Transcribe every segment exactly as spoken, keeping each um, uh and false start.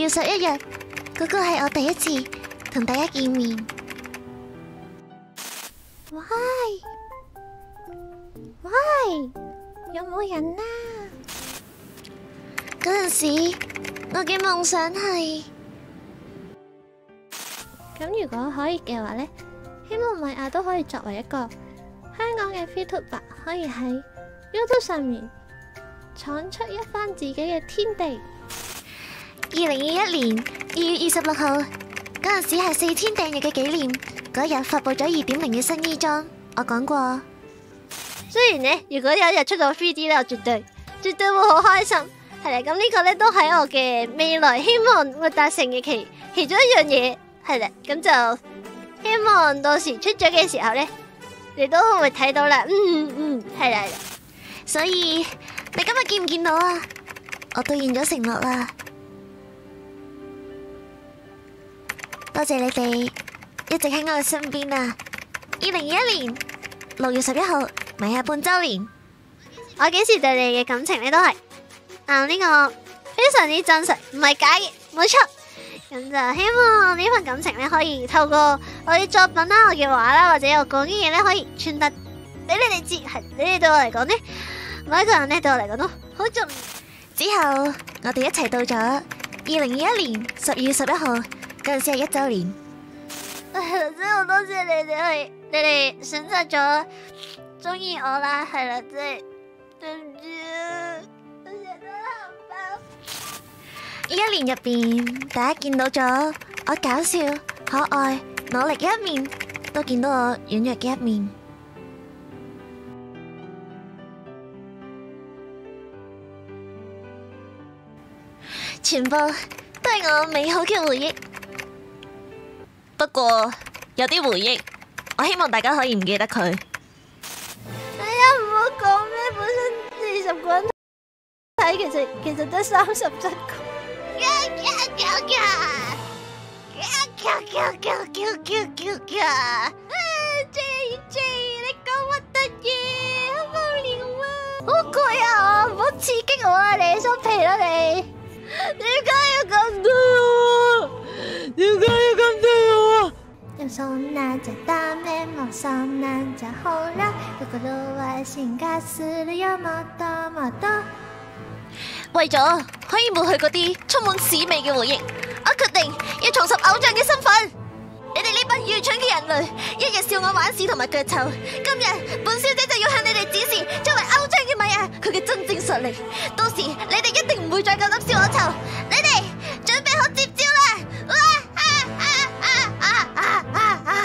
月十一日，嗰個係我第一次同大家見面。喂喂，有冇人啊？嗰陣時，我嘅夢想係咁。如果可以嘅話呢，希望米婭都可以作為一個香港嘅 VTuber，可以喺 YouTube 上面闖出一番自己嘅天地。二零二一年二月二十六號嗰陣時係四千訂閱嘅紀念，嗰日發佈咗二點零嘅新衣裝。我講過，雖然呢，如果有一日出咗 三 D 咧，我絕對絕對會好開心。係啦，咁呢個呢都係我嘅未來希望會達成嘅其其中一樣嘢。係啦，咁就希望到時出咗嘅時候呢，你都會睇到啦。嗯嗯，係啦。所以你今日見唔見到啊？我兌現咗承諾啦。多謝你哋一直喺我嘅身邊啊！二零二一年六月十一號，米婭半周年。我幾時對你嘅感情呢都係啊呢個非常之真實，唔係假嘅，冇錯。咁就希望呢份感情呢可以透過我嘅作品啦、我嘅畫啦，或者我講嘅嘢呢，可以傳達俾你哋知。係你哋對我嚟講呢，每一個人呢對我嚟講都好重要。之後我哋一齊到咗二零二一年十二月十一號。嗰陣時係一周年，係啦，真係好多謝你哋，係你哋選擇咗中意我啦，係啦，真係對唔住，我成日都喊爆。呢一年入邊，大家見到咗我搞笑、可愛、努力嘅一面，都見到我軟弱嘅一面，全部都係我美好嘅回憶。不過有啲回憶，我希望大家可以唔記得佢。哎呀，唔好講咩，本身二十個人睇，其實其實得三十七個。呀呀呀呀！呀呀呀呀呀呀！啊 J J， 你講乜得嘢？好無聊啊！好攰啊！我唔好刺激我啊！你收皮啦你！點解要咁對我？點解要咁對我？そんなんじゃダメもそんなんじゃほら心は進化するよもっともっと。為咗可以抹去嗰啲充滿屎味嘅回憶，我決定要重拾偶像嘅身份。你哋呢班愚蠢嘅人類，一日笑我玩屎同埋腳臭，今日本小姐就要向你哋指示作為偶像嘅米婭佢嘅真正實力。到時你哋一定唔會再夠膽笑我臭。你哋準備好接招啦！哇啊啊啊啊啊啊啊！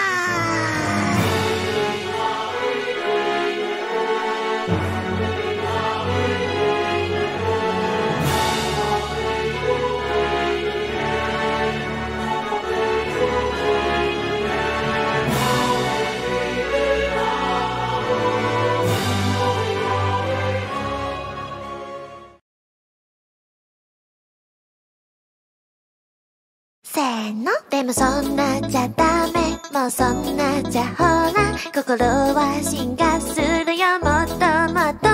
せーの。でもそんなんじゃダメ、もうそんなんじゃほら心は進化するよもっともっと。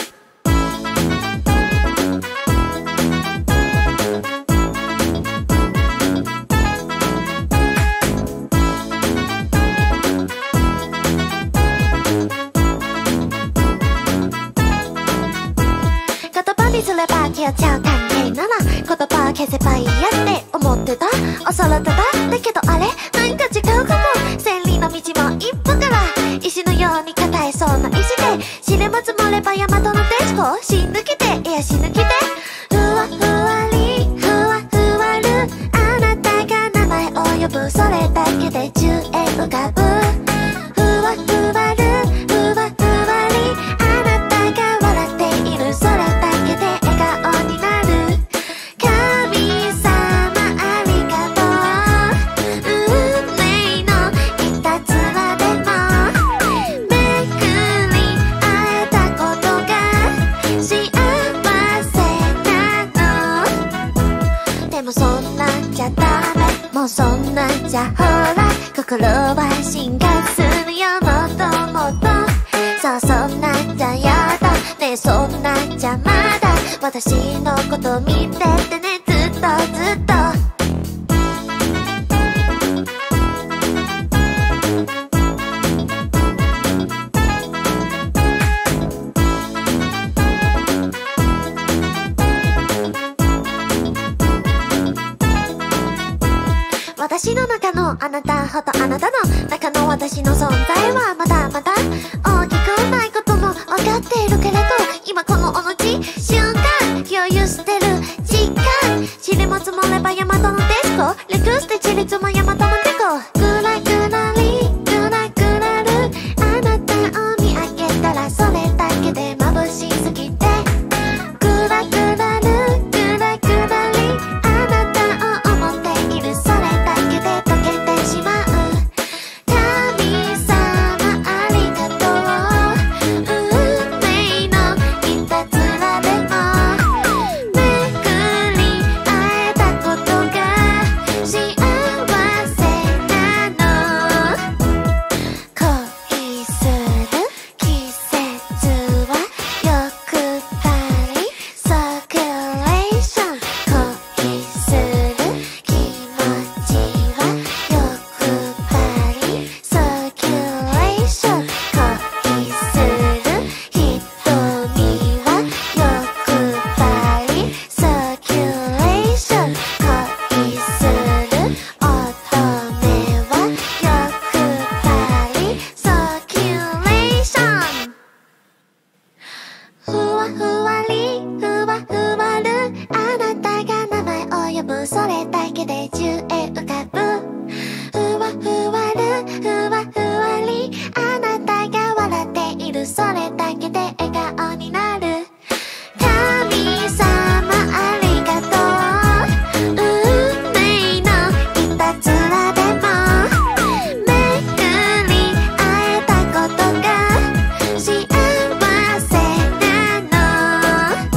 言葉にすれば消えちゃう関係なら言葉消せばいいやって思ってた。おそらただだけどあれなんか違うかも。千里の道も一歩から石のように固いそうな石で知れば積もれば山との鉄砲死抜けていや死抜けてふわふわりふわふわるあなたが名前を呼ぶそれだけで宙へ浮かぶふわふわるふわふわりあなたが笑っているそれだけで笑顔になる神様ありがとう運命のいたずらでもめくり会えたことが幸せなの。でもそんなんじゃダメもうそんなんじゃほら心は進化するよもっともっと。そうそんなんじゃやだねそんなんじゃまだ私のこと見ててねずっとずっと私の中のあなたほどあなたの中の私の存在はまだまだ大きくないことも分かっているけれど、今この同じ瞬間共有してる時間、塵も積もれば大和のデスコ、略して塵積も大和のデコ、ぐらぐらりぐらぐらるあなたを見上げたらそれだけで眩しすぎて、ぐらぐらるぐらぐらりあなたを思っているそれだけで溶けてしまう。神様ありがとう、運命のいたずらでも巡り会えたことが幸せなの。恋する季節は欲張りサーキュレーション、恋する気持ちは欲張りサーキュレーション、恋する瞳は欲張りサーキュレーション、恋する乙女は欲張りサーキュレーション。ふわふわりふわふわるあなたが名前を呼ぶそれだけで宙へ浮かぶ。ふわふわるふわふわりあなたが笑っているそれだけで笑顔になる。神様ありがとう、運命のいたずらでも巡り会えたことが幸せなの。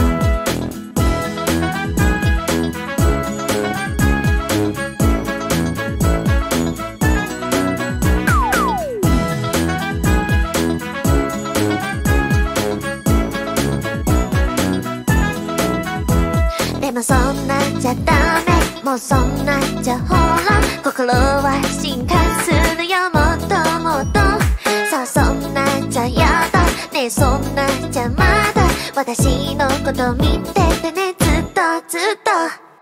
でもそんなじゃダメ、もうそんなじゃほら心は進化するよもっともっと。さあそんなじゃやだねえ、そんなじゃまだ私のこと見ててね、ずっとずっと。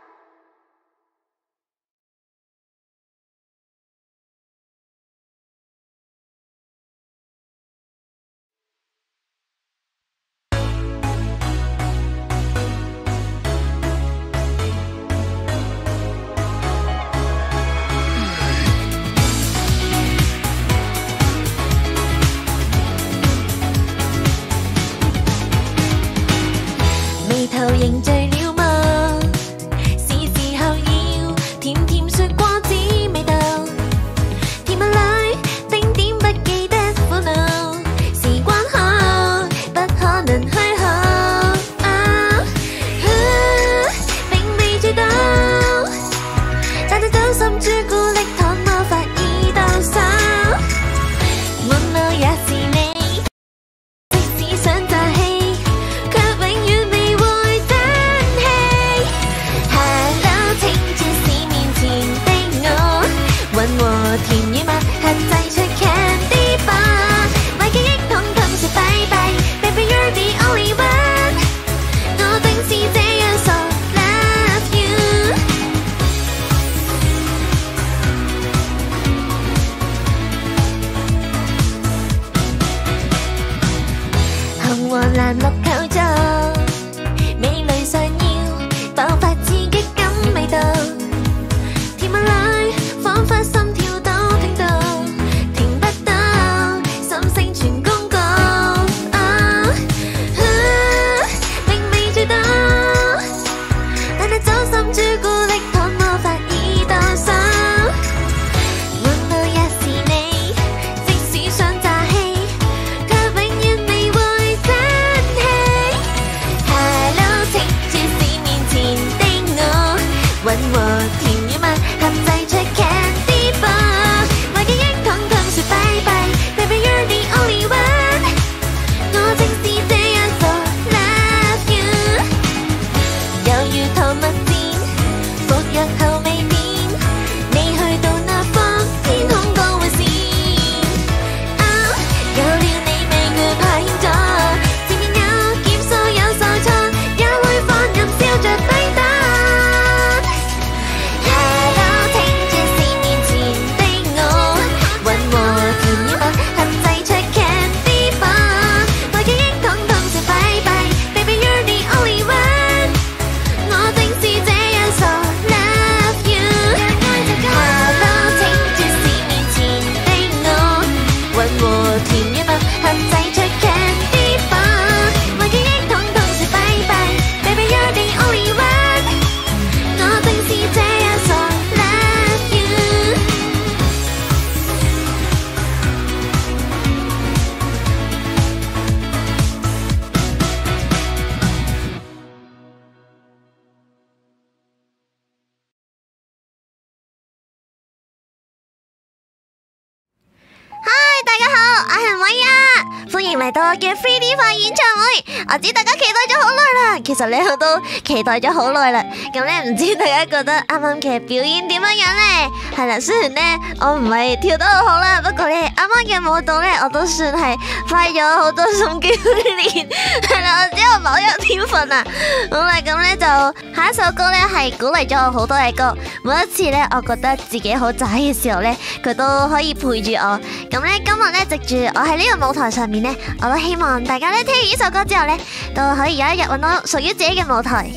眉頭凝聚了嗎？是時候要甜甜雪果子味道，甜蜜裏丁點不記得苦惱，時光好不可能虛耗。啊啊、並未醉倒，但係走心朱古力糖魔法已到手，滿腦也是你，即使想詐欺，卻永遠未會爭氣。Hello， 青春是面前的我，混和甜與蜜合製出 candy bar， 壞記憶統統說拜拜 ，Baby you're the only one， 我定是這樣 so love you。紅黃藍綠構造，美麗上要爆發刺激感味道，甜蜜裏彷彿心跳都聽到，停不到，心聲傳公告。啊啊、並未醉倒，但係走心朱古力糖魔法已到手，滿腦也是你，即使想詐欺，卻永遠未會爭氣。 位啊！歡迎嚟到我嘅 three D 化演唱會，我知大家期待咗好耐啦，其實咧我都期待咗好耐啦。咁咧唔知大家覺得啱啱嘅表演點樣樣咧？係啦，雖然咧我唔係跳得好好啦，不過咧啱啱嘅舞蹈咧我都算係花咗好多心機去練，係啦，我只有某一天分啊。好啦，咁咧就下一首歌咧係鼓勵咗我好多嘅歌，每一次咧我覺得自己好渣嘅時候咧，佢都可以陪住我。咁咧今日咧藉住我喺呢個舞台上面咧，我都希望大家咧聽完呢首歌之後咧，都可以有一日搵到屬於自己嘅舞台。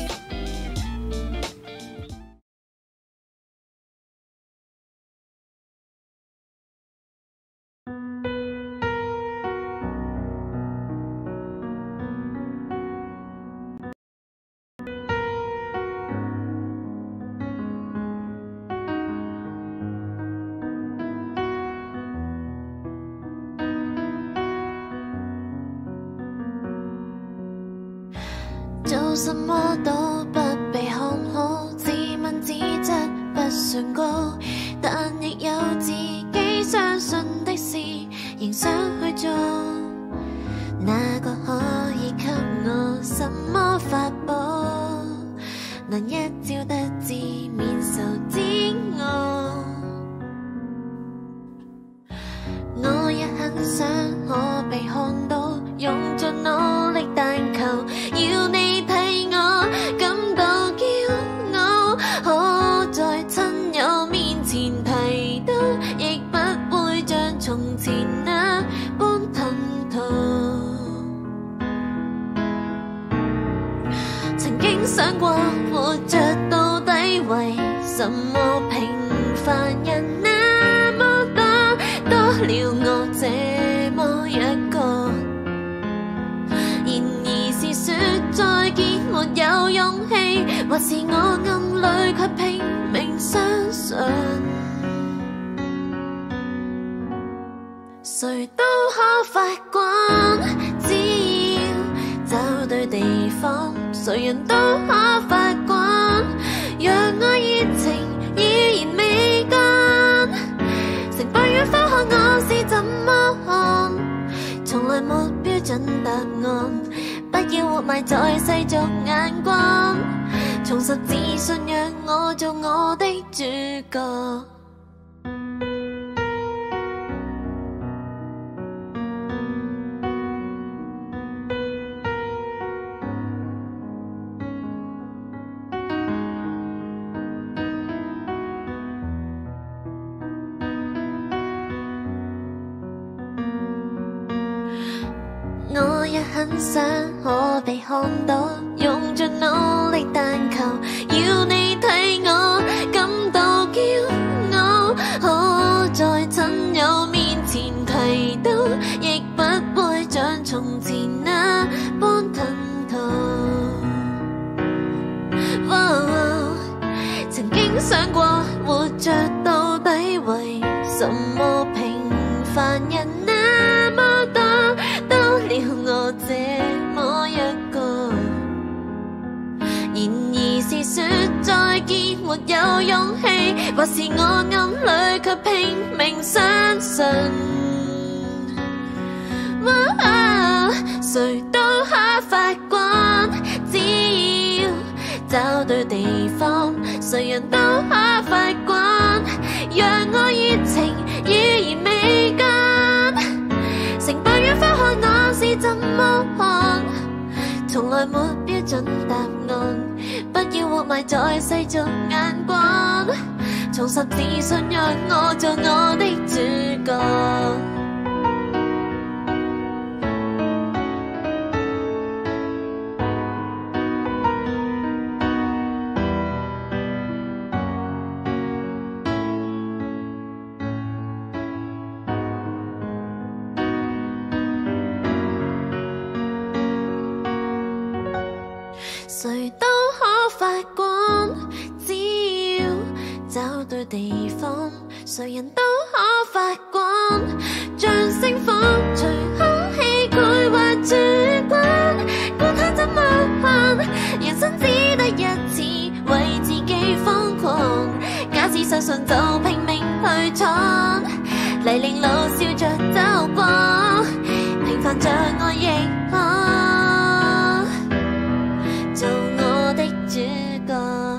做什麼都不被看好，自問自質不算高，但亦有自己相信的事，仍想去做。哪個可以給我什麼法寶，能一朝得志免受煎熬？我也很想可被看到，用盡努力但求要你替我感到驕傲，可在親友面前提到，亦不會像從前那般吞吐。曾經想過活着到底為什麼，平凡人那麼多，多了我這麼一個。然而是說再見沒有勇氣，或是我暗裏卻拼命相信，誰都可發光，只要找對地方，誰人都可發光，讓我熱情依然未乾。成敗與否看我是怎麼看，從來沒標準答案，不要活埋在世俗眼光，重拾自信讓我做我的主角。我也很想可被看到，用盡努力但求要你替我感到驕傲，可在親友面前提到，亦不會像從前那般吞吐。哦，曾經想過活着到底為什麼，平凡人那麼多，多了我這麼一個。然而是說再見沒有勇氣，或是我暗裏卻拼命相信，哦，誰都可發光，只要找對地方，誰人都可發光，讓我熱情依然未乾。成敗與否看我是怎麼看，從來沒標準答案，不要活埋在世俗眼光，重拾自信讓我做我的主角。誰都可發光，只要找對地方，誰人都可發光，像星火隨空氣繪畫主觀，孤單怎麼辦？人生只得一次，為自己瘋狂，假使相信就拼命去闖，泥濘路笑着走過。 還像我亦可做我的主角。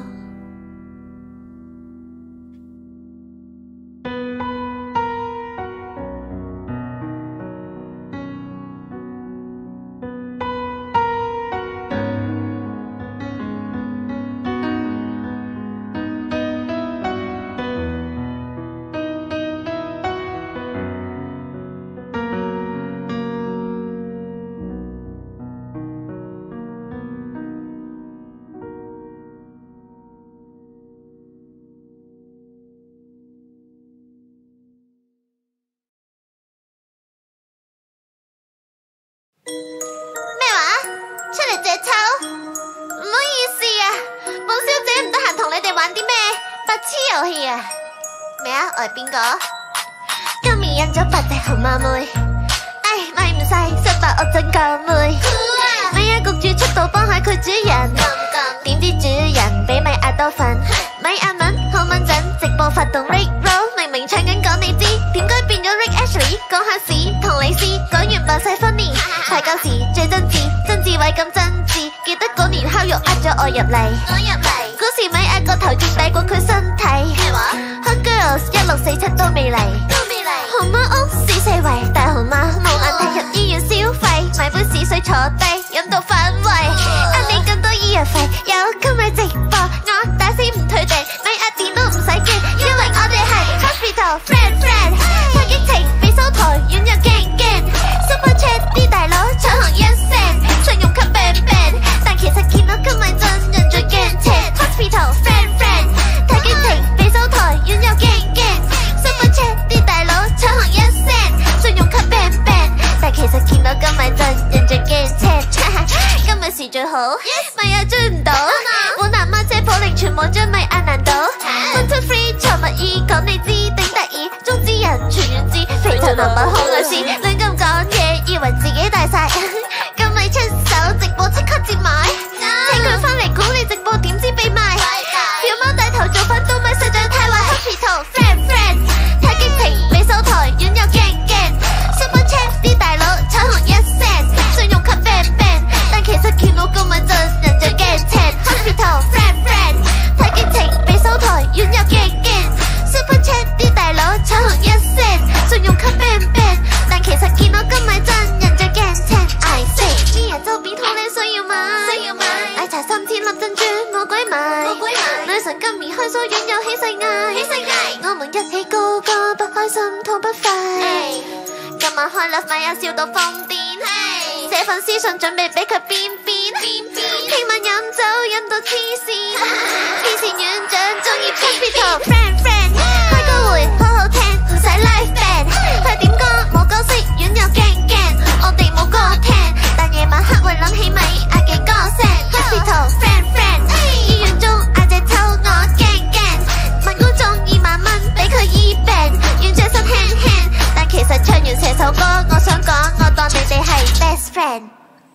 咩話？出嚟借抽？唔好意思啊，本小姐唔得閒同你哋玩啲咩白痴遊戲啊。咩啊？我係邊個？今年印咗八隻紅馬妹，唉，買唔晒，失敗我真夠妹。米亞焗住出道幫下佢主人，點知主人俾米亞多份。米亞文好敏陣，直播發動 Rick Roll， 明明唱緊講你知，點解變咗 Rick Ashley？ 講下屎同你試，講完扮晒 funny， 排舊時最真摯，曾志偉咁真摯，記得嗰年烤肉呃咗我入嚟，我入嚟嗰時米亞個頭仲大過佢身體。咩話 ？Hot Girls 一六四七都未嚟，都未嚟。紅貓屋屎四圍，大紅貓冇眼睇入醫院消費，買杯屎水坐低飲到反胃，呃你咁多醫藥費，有今日直播我打死唔退訂，米亞電都唔使驚，因為我哋係 Hospital Friend Friend， 太激情被收台軟又驚驚 ，Super Chat 啲大佬搶行一聲，信用卡 ban ban， 但其實見到今日真人最驚青 Hospital Friend Friend， 太激情被收台軟又驚驚 ，Super Chat 啲大佬搶行一聲，信用卡 ban ban， 但其實見到今日真人最驚青，今日時最好，米亞追唔到，本男媽姐普玲全網將米亞難倒 ，One two three 財物意講你知頂得意，中之人全員知，肥頭男版好愛事，亂咁講嘢以為自己大晒，今米出手直播即刻接買，請佢翻嚟估你直播點知被賣，小貓大頭做翻都咪實在太壞 ，Hospital Friend Friend， 太激情被收台軟又驚驚 ，Super Chat 啲大佬搶紅一聲，信用卡 ban ban， 但其實見到今日真人最驚青 ，Hospital Friend Friend， 太激情被收台軟又驚驚 ，Super Chat 啲大佬搶紅一聲，信用卡 ban ban， 但其實見到今日真人最驚青 ，I say 啲人周邊好靚需要買，需要買，奶茶三千粒珍珠冇鬼買，冇鬼買，女神今年開 show 院有起勢嗌，起勢嗌，我們一起高歌不開心痛不快，今晚開 live 米亞笑到瘋癲，寫份私信準備俾佢變變，聽晚飲酒飲到黐線，黐線院長中意 Hospital Friend Friend， 開個會好好聽唔使 live band， 佢點歌冇歌識院又驚驚，我哋冇歌聽，但夜晚黑會諗起米亞嘅歌聲 Hospital Friend Friend， 醫院中嗌隻抽我驚驚，問觀眾二萬蚊俾佢醫病，院長心輕輕，但其實唱完成首歌我想講我當你哋係 best friend。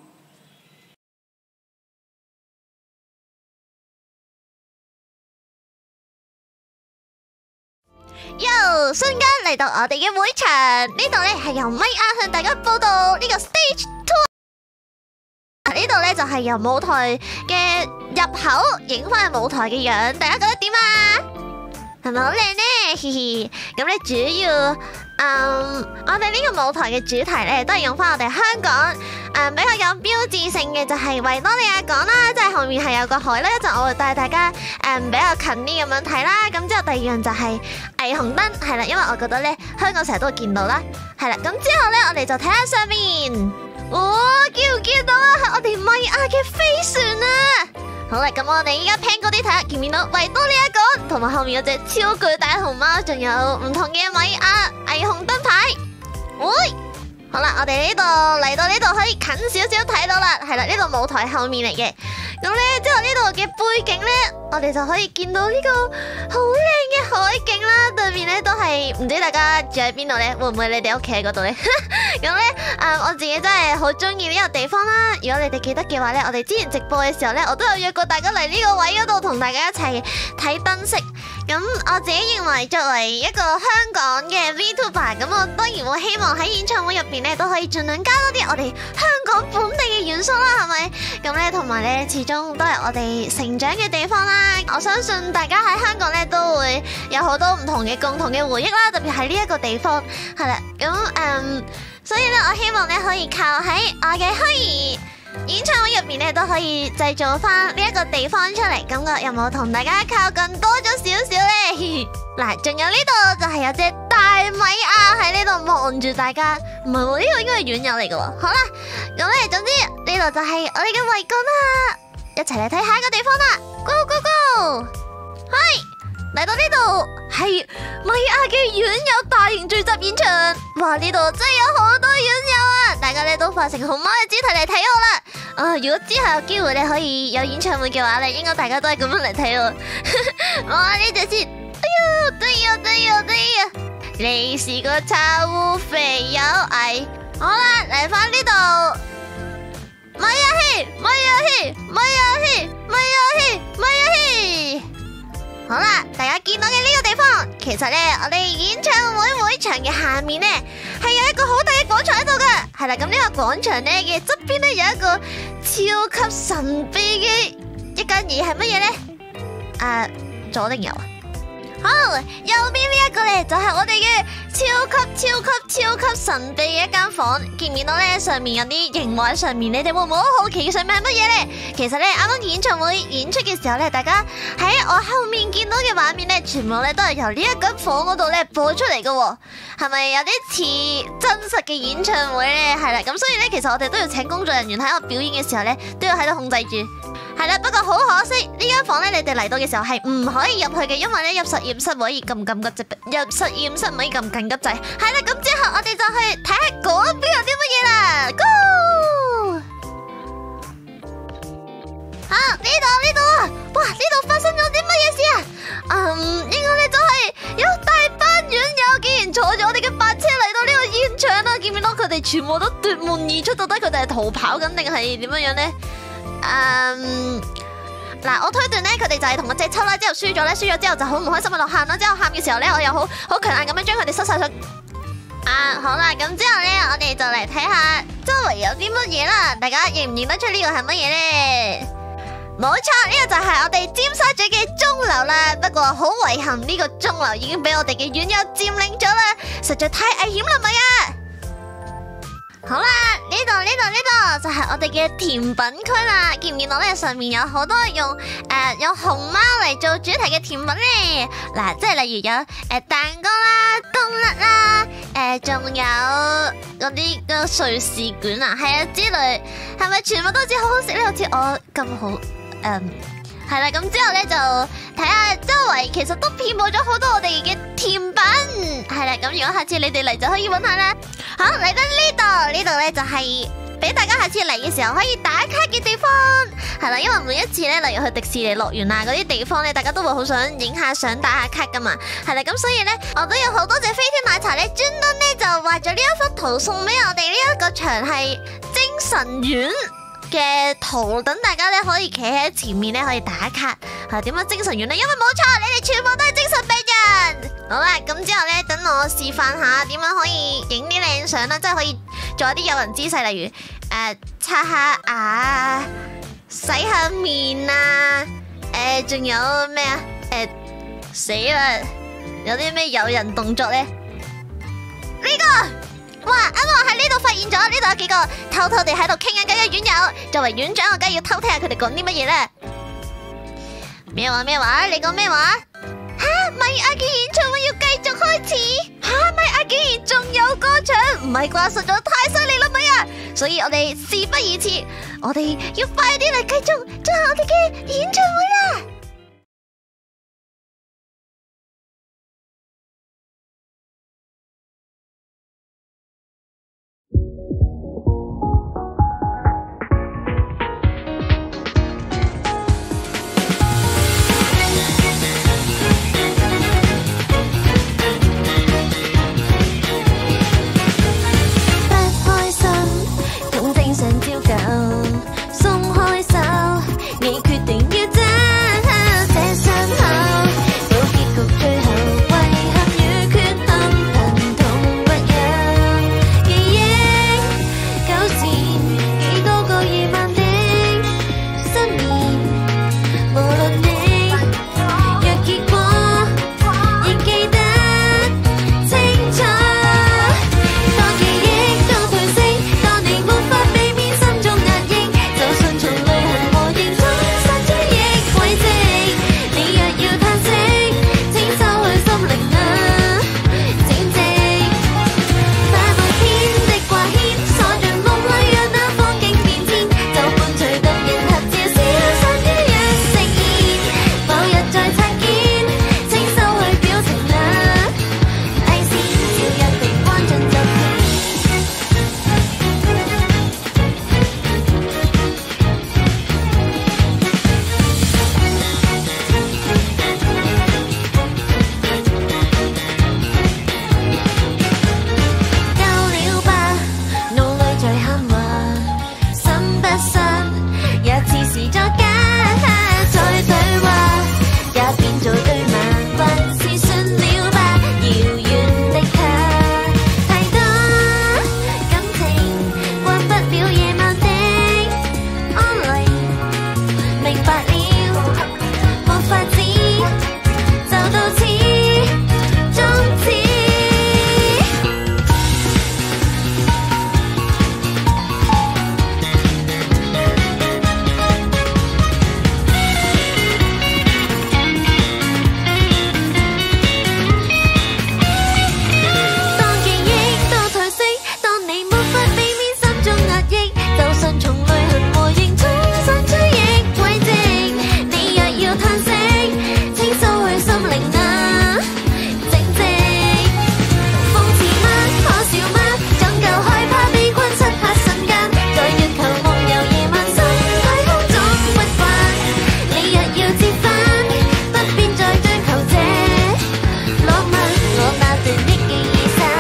喲，瞬間嚟到我哋嘅會場，呢度咧係由米亞向大家報道呢個 stage tour。呢度咧就係由舞台嘅入口影翻去舞台嘅樣，大家覺得點啊？係咪好靚呢？嘻嘻，咁咧主要，嗯，我哋呢個舞台嘅主題咧都係用翻我哋香港，誒比較有標誌性嘅就係維多利亞港啦，即係後面係有個海咧，就我會帶大家誒比較近啲咁樣睇啦。咁之後第二樣就係霓虹燈，係啦，因為我覺得咧香港成日都會見到啦，係啦。咁之後咧我哋就睇下上面，哇，見唔見到啊？係我哋米亞嘅飛船啊！好啦，咁我哋依家聽嗰啲睇下，見唔見到維多利亞港，同埋後面有隻超巨大熊貓，仲有唔同嘅米亞霓虹燈牌。喂，好啦，我哋呢度嚟到呢度可以近少少睇到啦，係啦，呢度舞台後面嚟嘅。 咁咧之後呢度嘅背景咧，我哋就可以見到呢個好靚嘅海景啦，對面咧都係唔知大家住喺邊度咧，會唔會你哋屋企喺嗰度咧？咁咧誒，我自己真係好中意呢個地方啦。如果你哋記得嘅話咧，我哋之前直播嘅時候咧，我都有約過大家嚟呢個位嗰度同大家一齊睇燈飾。咁我自己認為作為一個香港嘅 VTuber，咁我當然會希望喺演唱會入邊咧都可以盡量加多啲我哋香港本地嘅元素啦，係咪？咁咧同埋咧，始終都係我哋成長嘅地方啦。我相信大家喺香港咧都會有好多唔同嘅共同嘅回憶啦，特別係呢一個地方係啦。咁誒、嗯，所以咧我希望咧可以靠喺我嘅虛擬演唱會入邊咧都可以製造翻呢一個地方出嚟，感覺有冇同大家靠近多咗少少呢？嗱，仲有呢度就係有隻大米亞喺呢度望住大家，唔係喎，呢個應該係院友嚟嘅喎。好啦，咁咧總之呢度就係我哋嘅維港啦，一齊嚟睇下一個地方啦 ，Go Go Go！係嚟到呢度係米亞嘅院友大型聚集演唱，哇！呢度真係有好多院友啊，大家咧都化成熊貓嘅姿態嚟睇我啦。啊！如果之後有機會你可以有演唱會嘅話咧，應該大家都係咁樣嚟睇我。哇！呢隻先，哎呀，對呀對呀對呀，你是個臭肥友矮。好啦，嚟翻呢度，咪呀嘿，咪呀嘿，咪呀嘿，咪呀嘿，咪呀嘿。好啦，大家見到嘅呢個地方，其實咧我哋演唱會會場嘅下面咧係有一個好大嘅廣場喺度噶。係啦，咁呢個廣場咧嘅側邊咧有一個超級神秘嘅一間嘢，係乜嘢咧？誒，左定右啊？好，右邊呢一個咧就係我哋嘅超級超級超級神秘嘅一間房，見唔見到咧？上面有啲熒幕喺上面，你哋會唔會好好奇上面係乜嘢咧？其實咧，啱啱演唱會演出嘅時候咧，大家喺我後面見到嘅畫面咧，全部咧都係由呢一間房嗰度咧播出嚟嘅，係咪有啲似真實嘅演唱會咧？係啦，咁所以咧，其實我哋都要請工作人員喺我表演嘅時候咧，都要喺度控制住。係啦，不過好可惜，呢間房咧，你哋嚟到嘅時候係唔可以入去嘅，因為咧入實驗室唔可以撳緊急掣，入實驗室唔可以撳緊急掣。係啦，咁之後我哋就去睇下嗰邊有啲乜嘢啦。Go！ 啊，呢度呢度啊，哇，呢度發生咗啲乜嘢事啊？嗯，應該咧就係有大班院友竟然坐住我哋嘅白車嚟到呢個現場啦。見唔見到佢哋全部都奪門而出，到底佢哋係逃跑緊定係點樣樣咧？嗯，嗱，我推斷咧，佢哋就係同我隻抽啦，之後輸咗咧，輸咗之後就好唔開心喺度喊啦，之後喊嘅時候咧，我又好好強硬咁樣將佢哋塞晒上。啊，好啦，咁之後咧，我哋就嚟睇下周圍有啲乜嘢啦，大家認唔認得出呢個係乜嘢咧？冇錯，呢個就係我哋尖沙咀嘅鐘樓啦，不過好遺憾呢個鐘樓已經俾我哋嘅院友佔領咗啦，實在太危險啦，咪啊！好啦，呢度呢度呢度就係我哋嘅甜品區啦，見唔見到咧？上面有好多用誒、呃、用熊貓嚟做主題嘅甜品咧，嗱，即係例如有誒、呃、蛋糕啦、冬甩啦，誒、呃、仲有嗰啲個瑞士卷啊，係啊之類，係咪全部都好似好好食咧？好似我咁好誒。嗯係啦，咁之後咧就睇下周圍，其實都遍佈咗好多我哋嘅甜品。係啦，咁如果下次你哋嚟就可以揾下啦。好，嚟到呢度，呢度咧就係俾大家下次嚟嘅時候可以打卡嘅地方。係啦，因為每一次咧，例如去迪士尼樂園啊嗰啲地方咧，大家都會好想影下相、打下卡噶嘛。係啦，咁所以咧，我都有好多隻飛天奶茶咧，專登咧就畫咗呢一幅圖送俾我哋呢一個場係精神院嘅圖，等大家咧可以企喺前面咧可以打卡。係點樣精神院咧？因為冇錯，你哋全部都係精神病人。好啦，咁之後咧，等我示範下點樣可以影啲靚相啦，即係可以做一啲誘人姿勢，例如誒刷下牙、洗下面啊，誒仲有咩啊？誒死啦！有啲咩誘人動作咧？呢個。哇！啱啱我喺呢度發現咗，呢度有幾個偷偷地喺度傾緊偈嘅院友。作為院長，我梗係要偷聽下佢哋講啲乜嘢啦。咩話咩話？你講咩話？吓，米亞嘅演唱會要繼續開始？吓，米亞竟然仲有歌唱？唔係啩？實在太犀利啦，米亞！所以我哋事不宜遲，我哋要快啲嚟繼續進行我哋嘅演唱會啦！ 照舊，鬆開手，你決定要走，這傷口到結局最後，遺憾與缺陷疼痛不休，記憶糾纏幾多個夜晚的失眠，無論你若結果仍記得清楚。當記憶都褪色，當你沒法避免心中壓抑，就順從淚痕和認真散追憶軌跡。你若要嘆息，請收去心靈啊，靜靜。快每天的掛牽，鎖進夢裡讓那風景變遷，就伴隨動人合照，消散於一息煙。某日再擦肩，請收去表情啊，底線照一定關進就偏。夠了吧，腦裡在喊話，心不信也似是作假，再對話也變做對罵，還是信了吧，遙遠的他，太多感情慣不了夜晚的安寧，明白了沒法子，就到此終止。當記憶都褪色，當你沒法避免心中壓抑，就順從淚痕和認真散追憶軌跡。你若要嘆息，請收去心靈啊，靜靜。諷刺嗎？可笑嗎？總夠害怕被困失拍瞬間，在月球夢遊夜晚心太空總不慣。你若要折返，不必再追求這浪漫，我那段的記憶散。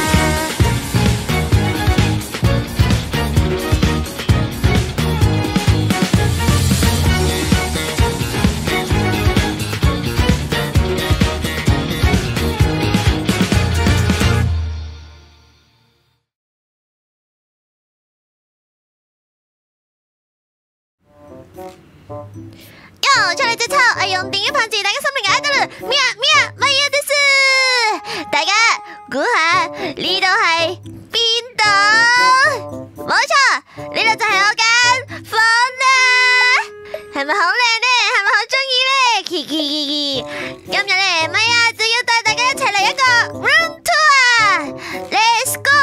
喲，出嚟隻抽，我用電影棒字大家心靈解得啦！咩啊咩啊，乜嘢的事？大家估下呢度係邊度？冇錯，呢度就係我間房啦。係咪好靚呢？係咪好中意呢？奇奇奇奇，今日咧咪啊就要帶大家一齊嚟一個 room tour。Let's go！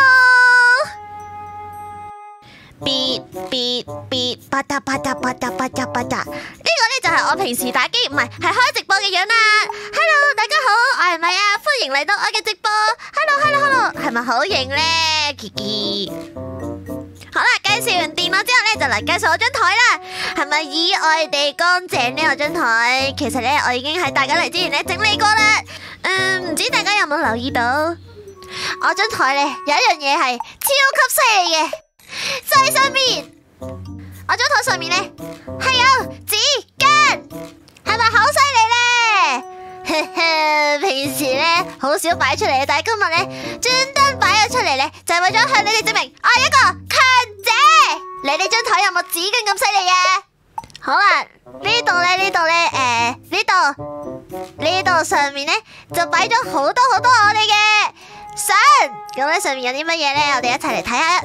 別別別，吧嗒吧嗒吧嗒吧嗒吧嗒，呢個呢就係我平時打機唔係係開直播嘅樣啦。Hello，大家好，我係咪啊，歡迎嚟到我嘅直播。Hello Hello Hello，係咪好型呢？琪琪，好啦，介紹完電腦之後呢，就嚟介紹我張台啦。係咪意外地乾淨呢？我張台其實呢，我已經喺大家嚟之前呢整理過啦。嗯，唔知大家有冇留意到，我張台呢有一樣嘢係超級犀利嘅。就喺上面，我張台上面呢係有紙巾，係咪好犀利呢？平時呢好少擺出嚟嘅，但係今日呢專登擺咗出嚟呢，就係為咗向你哋證明我係一個強者。你哋張台有冇紙巾咁犀利啊？好啦，呢度呢，呢度呢，誒呢度呢度上面呢就擺咗好多好多我哋嘅相，咁呢上面有啲乜嘢呢？我哋一齊嚟睇下。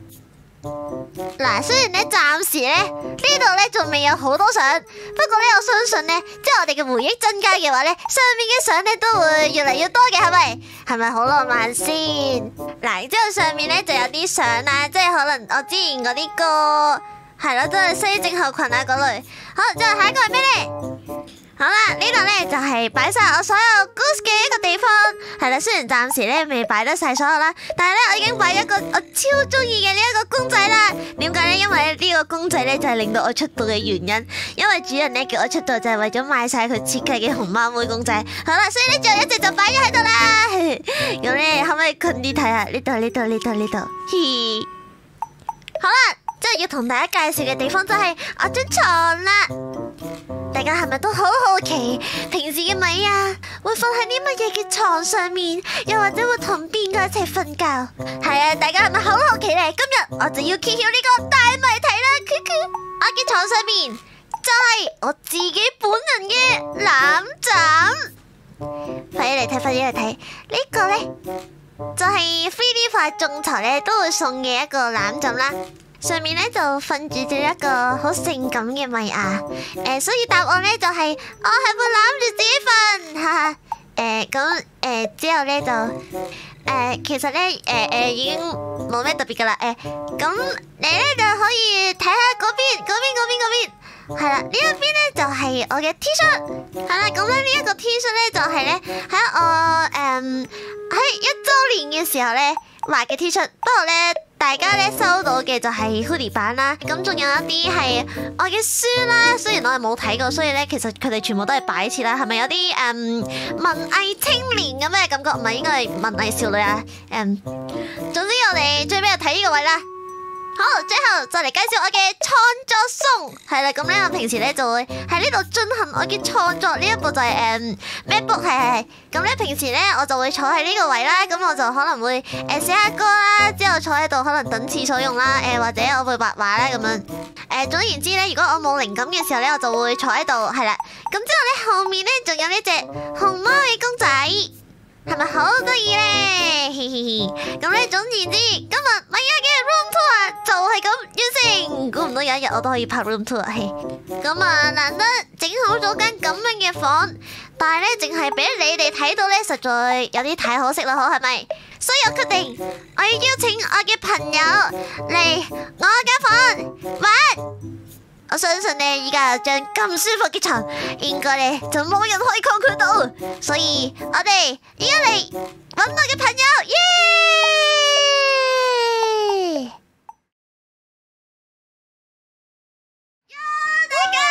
嗱，雖然咧暫時咧呢度咧仲未有好多相，不過咧我相信咧，即係我哋嘅回憶增加嘅話咧，上面嘅相咧都會越嚟越多嘅，係咪？係咪好浪漫先？嗱，然之後上面咧就有啲相啦，即係可能我之前嗰啲歌，係咯，都係西正後群啊嗰類。好，之後下一個係咩咧？好啦，呢度呢就係擺晒我所有 Goose 嘅一個地方，係啦。雖然暫時呢未擺得晒所有啦，但係呢我已經擺咗一個我超中意嘅呢一個公仔啦。點解呢？因為呢個公仔呢就係令到我出道嘅原因，因為主人呢叫我出道就係為咗買晒佢設計嘅熊貓妹公仔。好啦，所以呢最後一隻就擺咗喺度啦。咁呢可唔可以近啲睇下？呢度呢度呢度呢度，嘻。好啦。最後要同大家介紹嘅地方就係我張床啦。大家係咪都好好奇平時嘅米啊會瞓喺啲乜嘢嘅床上面，又或者會同邊個一齊瞓覺？係啊，大家係咪好好奇咧？今日我就要揭曉呢個大謎題啦！我嘅床上面就係我自己本人嘅攬枕，快啲嚟睇，快啲嚟睇！呢個呢，就係 three D 化眾籌咧都會送嘅一個攬枕啦。上面咧就瞓住咗一個好性感嘅米亞，誒、呃，所以答案咧就係、是、我係會攬住自己瞓，哈哈，誒，咁誒之後咧就誒、呃，其實咧誒誒已經冇咩特別噶啦，誒、呃，咁你咧就可以睇下嗰邊，嗰邊，嗰邊，嗰邊，係啦，呢一邊咧就係我嘅 T 恤，係啦，咁咧呢一個 T 恤咧就係咧喺我誒喺一周年嘅時候咧畫嘅 T 恤，不過咧。大家咧收到嘅就係 hoodie 版啦，咁仲有一啲係我嘅書啦，雖然我係冇睇過，所以咧其實佢哋全部都係擺設啦，係咪有啲誒、嗯、文藝青年咁嘅感覺？唔係，應該係文藝少女啊，誒、嗯，總之我哋最尾就睇呢個位啦。好，最後就嚟介紹我嘅創作松，係啦，咁咧我平時咧就會喺呢度進行我嘅創作，呢一部就係誒 MacBook，係係係，咁咧平時咧我就會坐喺呢個位啦，咁我就可能會誒寫下歌啦，之後坐喺度可能等廁所用啦，誒或者我會畫畫啦咁樣，誒總言之咧，如果我冇靈感嘅時候咧，我就會坐喺度，係啦，咁之後咧後面咧仲有呢隻熊貓嘅公仔。係咪好得意咧？嘻嘻嘻！咁咧，總言之，今日米亞嘅 room tour 就係咁完成。估唔到有一日我都可以拍 room tour，嘿！咁啊，難得整好咗間咁樣嘅房，但係咧，淨係俾你哋睇到咧，實在有啲太可惜啦，好係咪？所以我決定，我要邀請我嘅朋友嚟我間房玩。我相信咧，依家有張咁舒服嘅床，應該咧就冇人可以抗拒到，所以我哋而家嚟搵我嘅朋友，耶！大家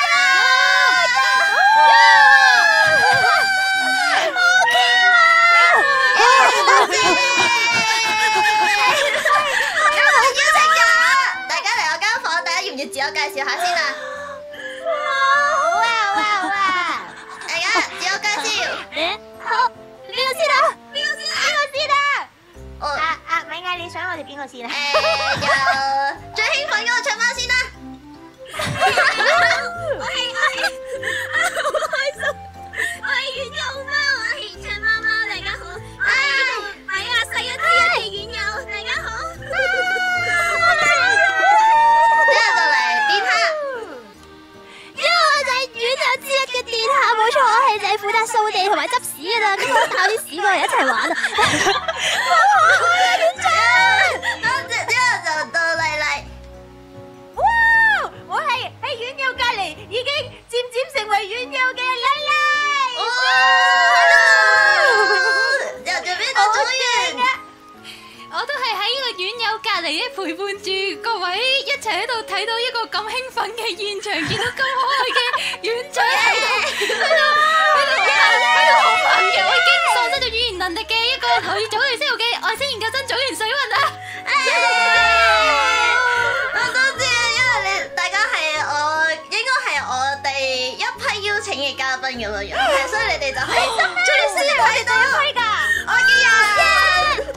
要自我介紹下先啦。好啊好啊好啊！大家自我介紹。好，邊個先啊？邊個先？邊個先啊？哦，阿阿米亞，你想我哋邊個先啊？誒，由最興奮嗰個長貓先啦。我係我係，好開心！我係軟友貓，我係長貓貓，大家好。係米亞細一啲嘅軟友，大家好。冇錯，我係就係負責掃地同埋執屎噶啦，咁我帶啲屎過嚟一齊玩啊！好可愛啊，點解？多謝，之後就到麗麗。哇！我係喺院友隔籬，已經漸漸成為院友嘅麗麗。哇！又做邊度組員？ 我都係喺呢個院友隔籬咧，陪伴住各位一齊喺度睇到一個咁興奮嘅現場，見到咁可愛嘅院長喺度，喺度喺度好煩嘅，我已經喪失咗語言能力嘅一個可以早期識嘅外星研究生組員水雲啊！ 好多謝，因為你大家係我應該係我第一批邀請嘅嘉賓咁樣樣，係所以你哋就係最先睇到我嘅人。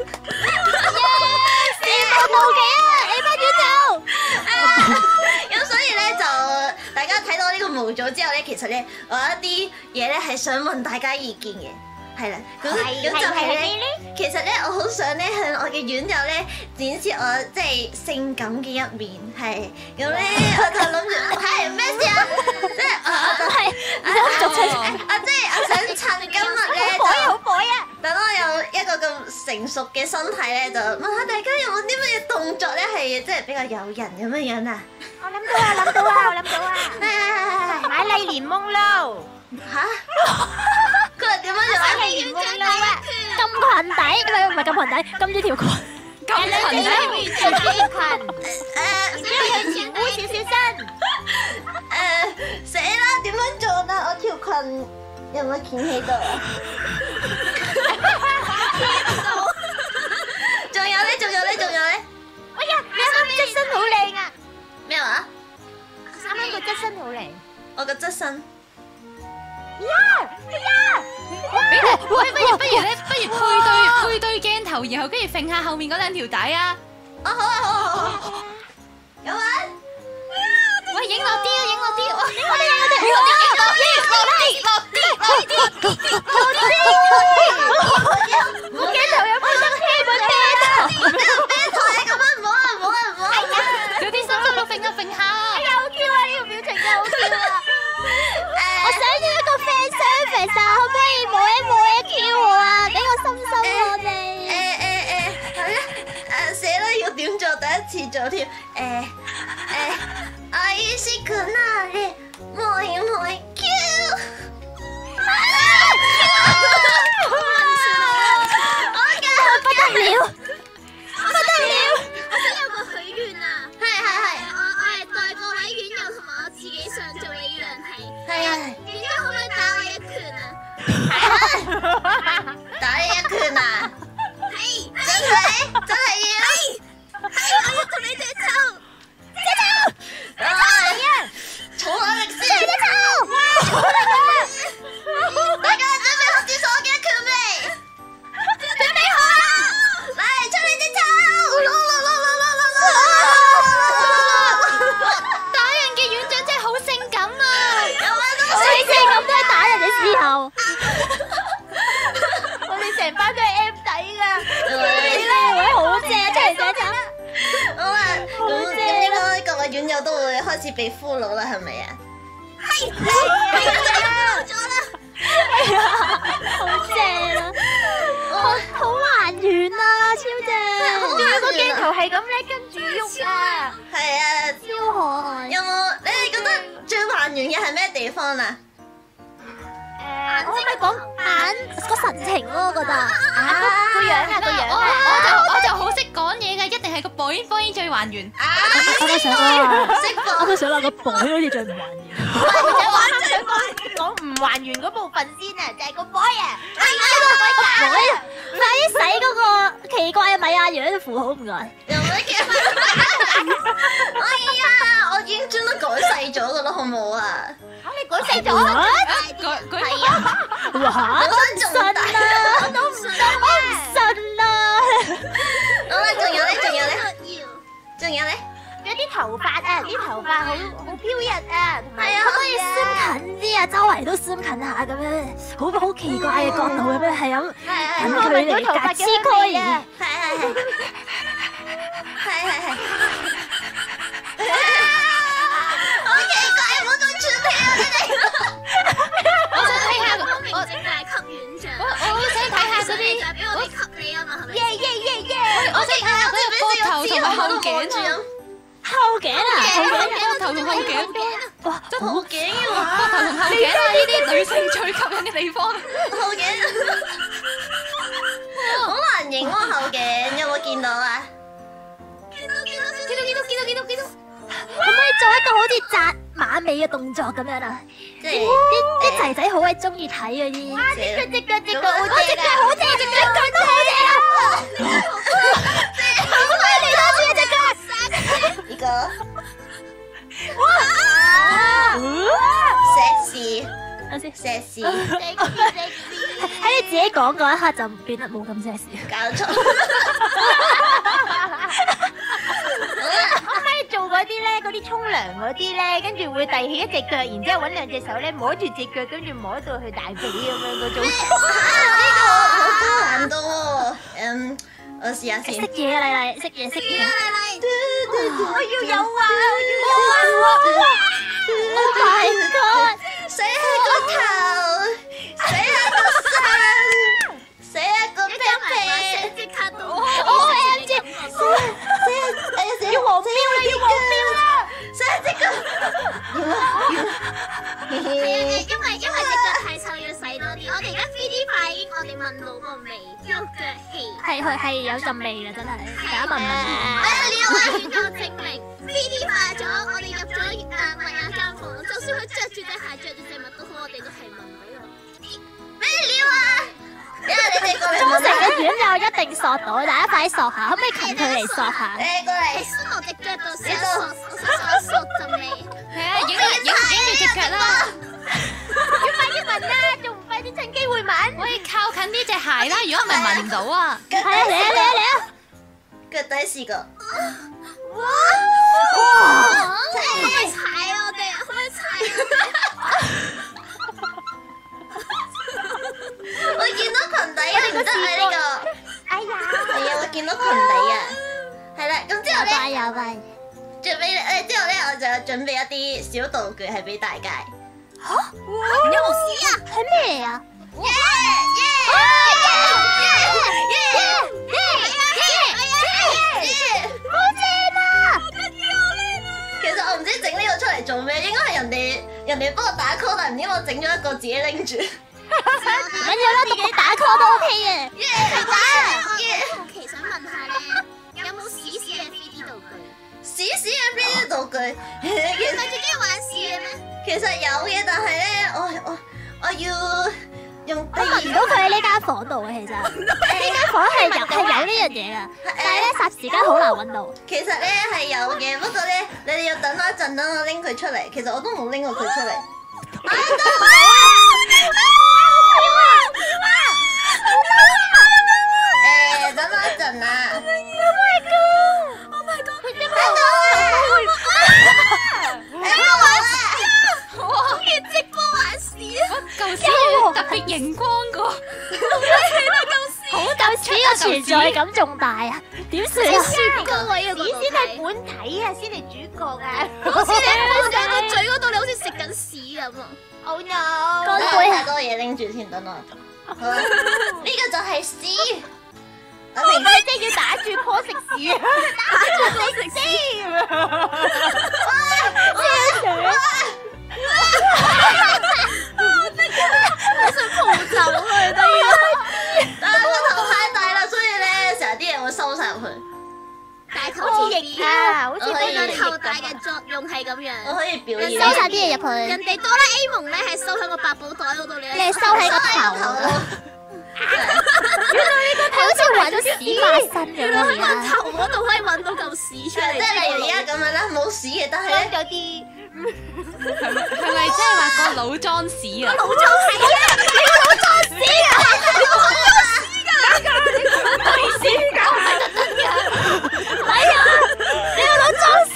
冇嘅啊！你班院友，咁所以咧就大家睇到呢個模組之後咧，其實咧我有一啲嘢咧係想問大家意見嘅，係啦，咁咁就係咧，其實咧我好想咧向我嘅院友咧展示我即係性感嘅一面，係咁咧我就諗住係咩事啊？即係我就係啊，即係我想趁今日咧就好火啊！等我有一個咁成熟嘅身體咧，就問下大家有冇啲乜嘢動作咧係即係比較誘人咁樣樣啊？ 我諗到啊，諗到啊，我諗到啊！買麗蓮夢露嚇？佢係點樣做？ 買麗蓮夢露啊！撳裙底，唔係唔係撳裙底，撳住條裙。撳裙底，撳住條裙。誒，之後向前彎少少身。 誒，死啦！點樣做啊？我條裙有冇捲起度啊？仲有咧，仲有咧，仲有咧！ 哎呀，你啱啱隻身好靚啊！ 我個側身。 俾你，喂，不如不如咧，不如配對配對鏡頭，然後跟住揈下後面嗰兩條帶啊！ 哦，好啊，好啊，好啊，有啊！ 喂，影落啲啊，影落啲，哇！影落啲，影落啲，影落啲，落啲，落啲，落啲， 我鏡頭有冇得啤個啤頭？ 咩台啊？咁樣唔好啊！唔好啊！唔好啊！ 有啲心心度揈下揈下。 哎呀，好 Q 啊！呢個表情真係好 Q 啊！我想要一個 fan service 啊，可唔可以摸一摸一 Q 我啊？俾個心心我哋。 誒誒誒，係啊！誒死啦！要點做？第一次做添。誒誒，我意思佢那裡摸一摸 Q。 不得了，不得了！ 我想有個許願啊！ 係係係我我係代各位院友同埋我自己想做嘅呢樣係。 係啊！ 院友可唔可以打我一拳啊？ 打你一拳啊！ 係， 真係真係要！ 係我要同你隻抽， 哎呀！重下力先！大家準備好接受我嘅一拳未？準備好啦！嚟出你隻手！ 打人嘅院長真係好性感啊！ 有啊，都你即係咁都係打人嘅時候，我哋成班都係 M 底㗎。你咧，喂，好正，出嚟寫寫。 好啊，咁咁應該各位院友都會開始被俘虜啦，係咪啊？ 係係咗啦。 係啊，好正啊！好好還原啊，超正！仲有個鏡頭係咁咧，跟住喐啊， 係啊， 超可愛。 有冇？你哋覺得最還原嘅係咩地方啊？ 誒，我可唔可以講眼個神情咯？我覺得啊，個樣啊，個樣我啊。 我就我就好識講嘢㗎，一定係個播音播音最還原。 啊！ 我都想啊， 識播我都想話個袋好似最唔還原。 我想講講唔還原嗰部分先啊，就係個 boy 啊，係啊，個 boy，快啲洗嗰個奇怪嘅米亞羊嘅符號，唔該。 有咩嘅？哎呀，我已經將都改細咗噶啦，好唔好啊？ 你改成咗？ 佢佢係啊， 哇！ 我想仲大， 我都唔信，我唔信啊！ 好啦，仲有咧，仲有咧， 要。 仲有咧， 有啲頭髮啊，啲頭髮好好飄逸啊，同埋係啊可唔可以閃近啲啊？周圍都閃近下咁樣，好好奇怪嘅角度咁樣，係咁係近距離夾黐區啊！ 係係係，係係係。好奇怪，唔好咁串氣啊！你哋。 我想睇下我明我正大級院長。 我我好想睇下嗰啲， 就係俾我哋吸你啊嘛，係咪？ 耶耶耶耶！ 我想睇下嗰個膊頭同埋後頸啊！ 後頸啊，後頸膊頭同後頸， 哇， 真好頸膊喎， 頭同後頸啊！呢啲女性最吸引嘅地方。 後頸，好難認喎後頸，有冇見到啊？ 見到見到見到見到見到見到見到。 可唔可以做一個好似紮馬尾嘅動作咁樣啊？ 即係啲啲仔仔好鬼中意睇嗰啲。哇！隻腳隻腳隻腳，我隻腳好正，隻腳腳都好正啊！可唔可以嚟多次啊隻腳？ 呢個，sexy 等先， sexy， 喺你自己講嗰一刻就變得冇咁 sexy。 搞錯。 可唔可以做嗰啲咧？嗰啲沖涼嗰啲咧，跟住會遞起一隻腳，然之後揾兩隻手咧摸住隻腳，跟住摸到去大髀咁樣嗰種。 呢個好高難度喎。嗯，我試下先。 識嘢啊，麗麗，識嘢識嘢。 我要有啊！我要有啊！Oh my god！ 洗下個頭，洗下個身，洗下個屁屁。 即刻到。 我 M G， 哎呀死啦！ 要黃標啦！要黃標啦！ 洗下隻腳。 因為因為隻腳太臭要洗多啲，我哋而家 three D 化已經我哋聞到個味，叫腳氣。 係係係有陣味啦，真係。大家聞聞。 哎呀，你又話院友證明 three D 化咗，我哋入咗誒麥雅間房，就算佢着住對鞋着住隻襪都好，我哋都係聞到咯。 咩料啊？因為你哋過嚟忠誠問下。 嘅院友一定索到，大家快啲索下，可唔可以近距離索下？ 誒過嚟。 喺伸落隻腳度，成日索索索索陣味。 係啊，影影影住隻腳啦！ 如果唔係聞唔到啊。 係啊，嚟啊嚟啊嚟啊！ 腳底試過。 哇！ 可唔可以踩我哋？可唔可以踩我見到裙底啊，唔得啊呢個。 哎呀！ 係啊，我見到裙底啊。係啦，咁之後咧， 有吧？ 準備誒之後咧，我就準備一啲小道具係俾大家。 有冇屎啊？係咩嚟啊？ 耶耶好正啊！ 其實我唔知整呢個出嚟做咩，應該係人哋人哋幫我打 call，但唔知我整咗一個自己拎住。 唔緊要啦，自己打 call 都 OK 嘅。 耶打耶！ 好奇想問下咧，有冇屎屎嘅 three D 道具？ 屎屎嘅呢啲道具，其實最中意玩屎嘅咩？ 其實有嘅，但係咧，我我我要用我聞唔到佢喺呢間房度嘅，其實呢間房係有係有呢樣嘢噶，但係咧霎時間好難揾到。 其實咧係有嘅，不過咧你哋要等我一陣，等我拎佢出嚟。其實我都冇拎過佢出嚟。啊得誒，等我一陣啊 Oh my god！Oh my god！佢真係好中意直播玩屎啊！ 嚿屎特別熒光個， 好嚿屎嘅存在感仲大啊！點算啊？邊個位啊？屎先係本體啊，先係主角啊！好似你放咗個嘴嗰度，你好似食緊屎咁啊！Oh no！ 乾杯太多嘢拎住先，等我。好啦，呢個就係屎。我平時即係要打住棵食屎，打住棵食屎咁樣。我想逃走啊！得意但係我頭太大啦，所以咧成日啲嘢會收晒入去。 大頭翼啊，好似對咗頭大嘅作用係咁樣。 我可以表演。 收晒啲嘢入去。人哋哆啦 A 夢咧係收喺個百寶袋嗰度，你係收喺個頭。原來呢個頭好似揾到屎化身咁樣，喺個頭嗰度可以揾到嚿屎出嚟。 即係例如而家咁樣啦，冇屎嘅，但係咧有啲係咪係咪即係話個腦裝屎啊？ 腦裝屎啊！你個腦裝屎啊！你個腦裝屎㗎！對屎㗎！唔係特登㗎！係啊！你個腦裝屎！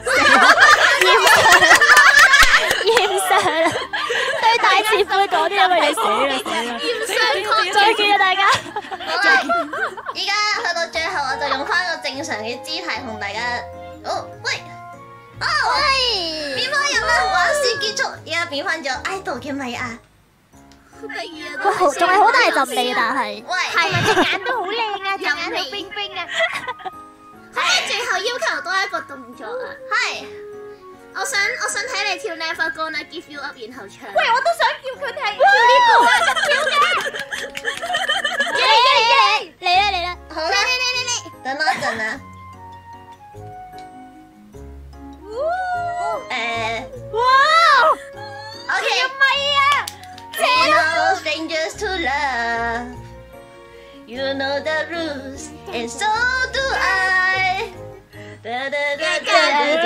驗上啦！對大前輩講啲咁嘅嘢死啦死啦！驗上再見啊大家！ 好啦，依家去到最後，我就用翻個正常嘅姿態同大家。哦喂，哦喂，變翻人啦！玩屎結束，而家變翻咗 idol 嘅米啊！ 好得意啊！哇，仲係好大陣味，但係喂， 係咪隻眼都好靚啊？隻眼好冰冰啊！可唔可以最後要求多一個動作啊？ 係， 我想我想睇你跳 Never Gonna Give You Up， 然後唱。 喂，我都想叫佢睇跳呢個啊！跳嘅， 嚟嚟嚟嚟嚟嚟啦！ 好啦，等我一陣啊。誒， 哇 OK， 有咪啊！ No strangers to love. You know the rules, and so do I. Da, da, da, da, da, da,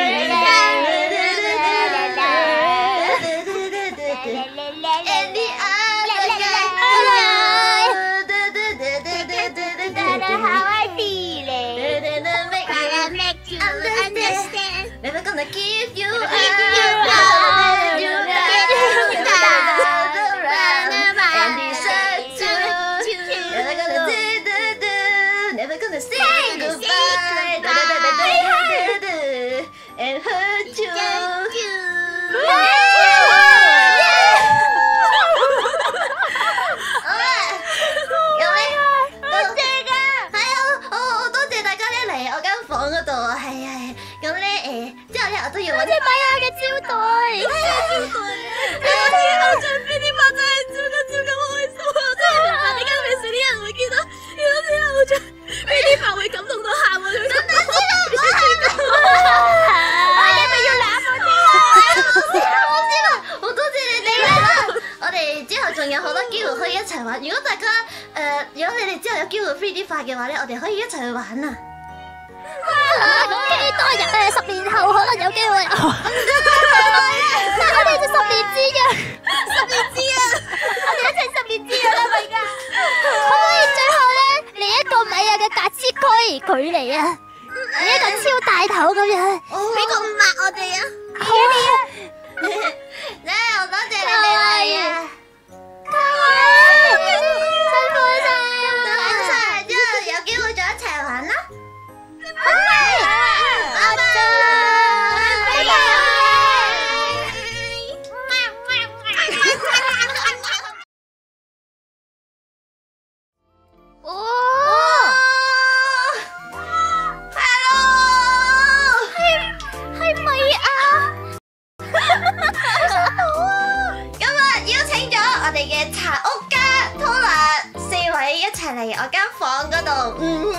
and the other guy. Da, da, da, da, da, da, da, How I feel it. da, da, make Gonna me make you understand. never gonna give you up. Give you up. You Give got you the up. round Run and deserve to. Never gonna do do do. Never gonna say goodbye. Da, da, da, da, da, da, and hurt you. 好啦，有咩？多謝㗎。係啊，我我多謝大家咧嚟我間房嗰度啊，係啊係。咁咧誒，之後咧我都要揾啲米亞嘅招待，招待啊！偶像 B D 八真係超級超級開心啊！真係明白點解平時啲人會見到見到啲偶像 B D 八會感動到喊啊！等等先啦，唔好喊啊！你咪要攬我啲啊！ 我先啦，我先啦，好多謝你哋啦！我哋之後仲有好多機會可以一齊玩。如果大家誒，如果你哋之後有機會 three D 化嘅話咧，我哋可以一齊去玩啊！ 期待日誒十年後可能有機會。我哋就十年之約，十年之約，我哋一齊十年之約啦，咪㗎！可唔可以最後咁樣， 俾個五萬我哋啊！好啊！咧，我多謝你哋嚟啊！辛苦晒，辛苦晒，之後有機會再一齊玩啦！拜拜，拜拜，拜拜。嚟我間房嗰度，嗯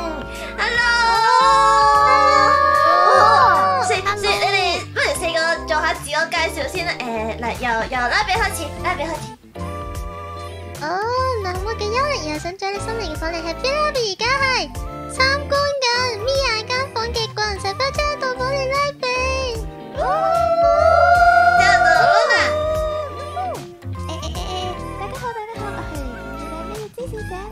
，hello，四四，你哋不如四個做下自我介紹先啦。誒，嗱，由由拉比開始，拉比開始。 哦，嗱，我嘅幽靈又想咗你心靈房，你係 Billaby， 而家係參觀緊 Mia 間房嘅個人細花車到房你拉比。 之後到 Luna。 誒誒誒誒，大家好，大家好，我係你哋咩知小姐啊！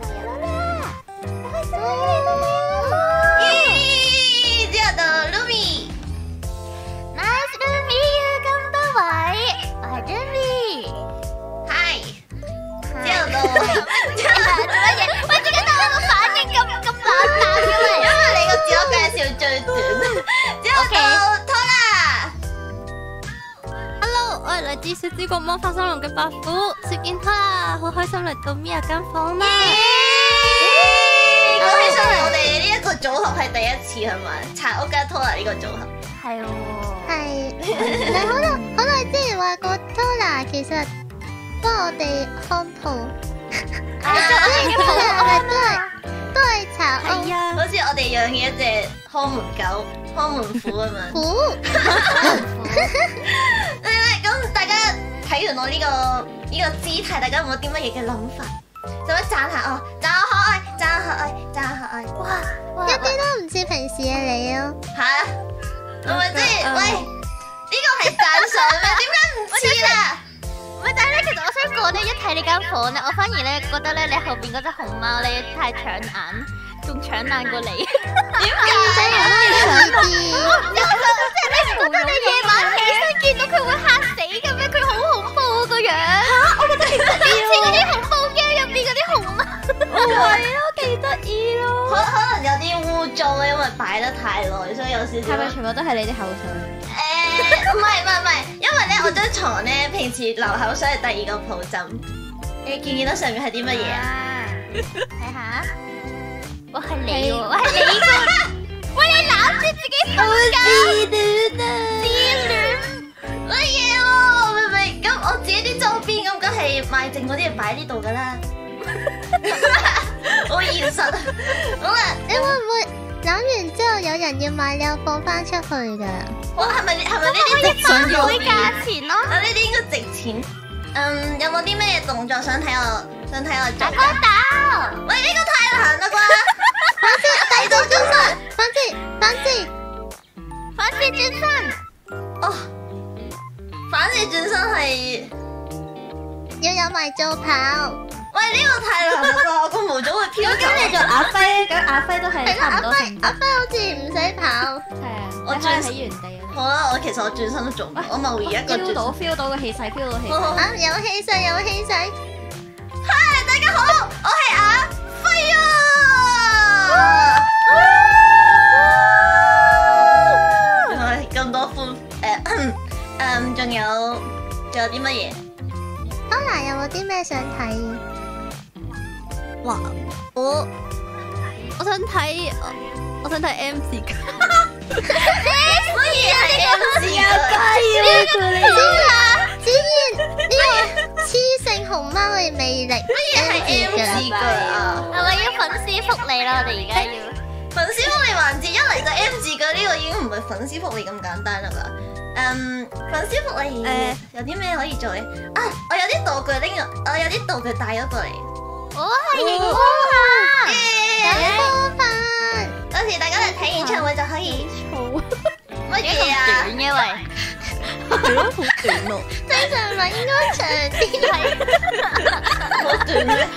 咦！之後到 Lumi，Nice to meet you， 咁多位，我係 Lumi。Hi。 之後到，之後做乜嘢？ 喂，點解大家個反應咁咁冷淡嘅喂？ 因為你個自我介紹最短。之後到 Tola。Hello， 我係嚟自小子國魔法沙龍嘅白虎，雪見 Tola，好開心嚟到 Mia 間房啦。 講起上嚟，我哋呢一個組合係第一次係咪？柴屋加 Tola 呢個組合係喎， 係你好耐好耐之前話過 Tola， 其實幫我哋看鋪，係都係都係柴屋， 係啊， 好似我哋養嘅一隻看門狗、看門虎咁樣。 虎， 咁大家睇完我呢個呢個姿態，大家有冇啲乜嘢嘅諗法？使唔使讚下我？讚我可愛，讚我可愛，讚我可愛。哇！ 一啲都唔似平時嘅你咯。 吓？係咪先？喂，呢個係讚賞咩？點解唔似啦？ 唔係，但係咧，其實我想講咧，一睇呢間房咧，我反而咧覺得咧，你後邊嗰隻熊貓咧太搶眼，仲搶眼過你。點解？因為即係你唔覺得你夜晚起身見到佢會嚇死嘅咩？佢好恐怖啊個樣。嚇！我覺得其實似嗰啲恐怖 game 入面嗰啲熊貓。 係咯，幾得意咯。 可可能有啲污糟咧，因為擺得太耐，所以有少少。 係咪全部都係你啲口水？ 誒，唔係唔係唔係，因為咧我張床咧平時流口水係第二個抱枕。你見唔見到上面係啲乜嘢啊？ 睇下，我係你喎，我係你個。喂，你攬住自己瞓覺。自戀啊！自戀。 乜嘢喎？明唔明？咁我自己啲周邊咁，梗係賣剩嗰啲嘢擺呢度噶啦。好現實。好啦， 你會唔會攬完之後有人要買，你又放翻出去噶？ 我係咪係咪呢啲值錢會價錢咯？ 啊，呢啲應該值錢。嗯，有冇啲咩動作想睇我想睇我做？ 打光打。 喂，呢個太難啦啩！ 反之，第二個轉身，反之，反之，反之轉身。 哦，反之轉身係要有埋做跑。 喂，呢個太難啦啩！我個毛總會飄走。 咁你做阿輝，咁阿輝都係係啦，阿差唔多輝，阿輝好似唔使跑。 係啊， 我我轉喺原地啊。 好啦，我其實我轉身都做唔到，我某而一個轉 feel 身。 到 feel 到個氣勢，feel 到氣勢。 啊，有氣勢，有氣勢。 嗨，大家好，我係阿輝啊！唉，咁多歡誒誒，仲有仲有啲乜嘢？ Tola 有冇啲咩想睇？ 哇！我我想睇，我想睇 M 字架。 乜嘢係 M 字架？ 展現呢個雌性熊貓嘅魅力。 乜嘢係 M 字架啊？ 係咪要粉絲福利啦？我哋而家要粉絲福利環節，一嚟就 M 字架，呢個已經唔係粉絲福利咁簡單啦吧？嗯，粉絲福利誒有啲咩可以做咧？啊，我有啲道具拎，我有啲道具帶咗過嚟。 我係熒光棒，熒光棒。 到時大家嚟睇演唱會就可以。 粗乜嘢啊？ 短嘅喂， 係咯，好短咯。 正常唔係應該長啲係？ 好短咩？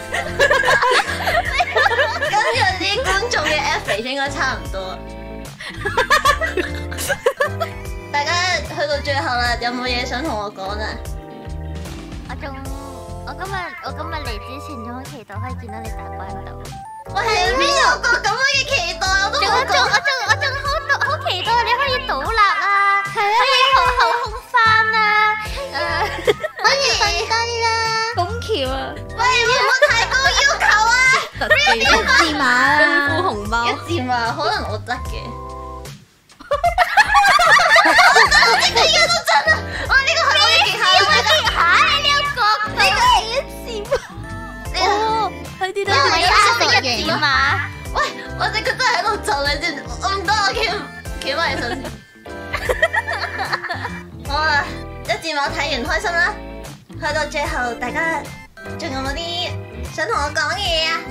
跟住啲觀眾嘅 average 應該差唔多。 大家去到最後啦，有冇嘢想同我講啊？ 我仲我今日我今日嚟之前仲好期待可以見到你打關鬥。 我係邊有個咁樣嘅期待，我都仲我仲我仲我仲好好期待你可以倒立啊，可以後後空翻啊，誒可以瞓低啦。 拱橋啊！ 喂，會唔會太高要求啊？ 特技一字馬啊！功夫熊貓。 一字馬可能我得嘅。呢個都真啊！哇，呢個係我嘅極限，我覺得嚇你呢個呢個係一字馬。哦，佢啲都係一字馬。 喂，我隻腳真係喺度震你知唔知？我唔得，我企企翻起身先。好啊，一字馬睇完開心啦。去到最後，大家仲有冇啲想同我講嘢啊？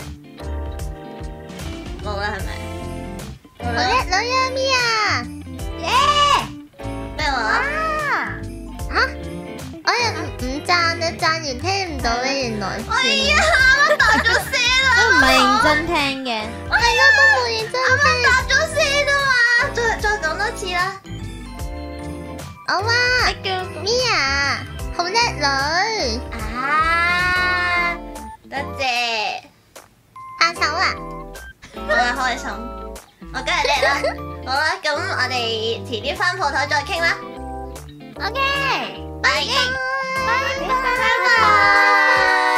冇啦，係咪？ 好叻女啊咪啊！耶！ 咩話？ 嚇！我又唔唔讚啊，讚完聽唔到咧，原來。 哎呀，啱啱打咗聲啦！ 都唔係認真聽嘅。 係咯，都冇認真啱啱聽。 打咗聲啊嘛！再再講多次啦。 我話咪啊，好叻女。 啊！多謝。 下手啊！ 好啦，開心。我梗係叻啦。好啦，咁我哋遲啲翻鋪頭再傾啦。 OK， 拜拜拜拜。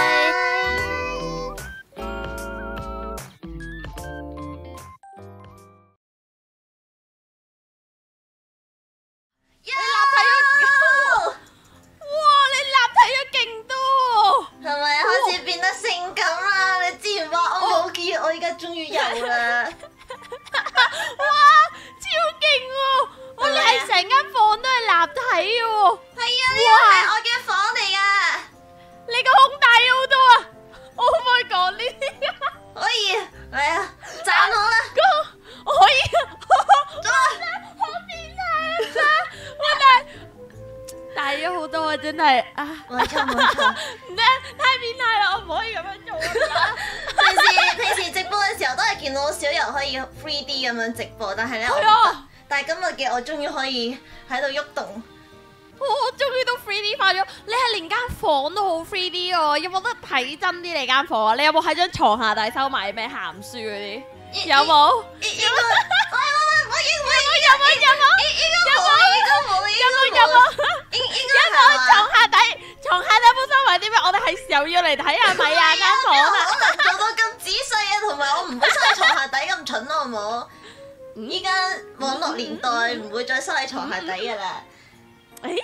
係咪開始變得性感啦？你之前話我冇見，我而家終於有啦！ 哇，超勁喎！我哋係成間房都係立體嘅喎。 係啊，呢個係我嘅房嚟噶。 你個胸大咗好多啊！我可唔可以講呢啲啊？ 可以，係啊，讚我啦！ 我可以， 做啊！ 好變態啊！真，我大大咗好多啊！真係啊！ 冇錯冇錯。 唔得，太變態啦！我唔可以咁樣做啊！ 平時平時直播嘅時候都係見到小柔可以 three D 咁樣直播，但係咧我唔係啊得。但係今日嘅我終於可以喺度喐動。 我我終於都 three D 化咗，你係連間房都好 three D 喎，有冇得睇真啲你間房啊？你有冇喺張床下底收埋咩鹹書嗰啲？有冇？ 應該，喂喂喂，我應該有冇？有冇？ 應該冇，應該冇，應有冇？ 該冇， 有冇？ 應應有該冇係床下底？床下底有冇收埋啲咩？我哋係時候要嚟睇下咪啊間房啊！ 可能做到咁仔細啊，同埋我唔會收喺床下底咁蠢咯，好唔好？依家網絡年代唔會再收喺床下底噶啦。 誒，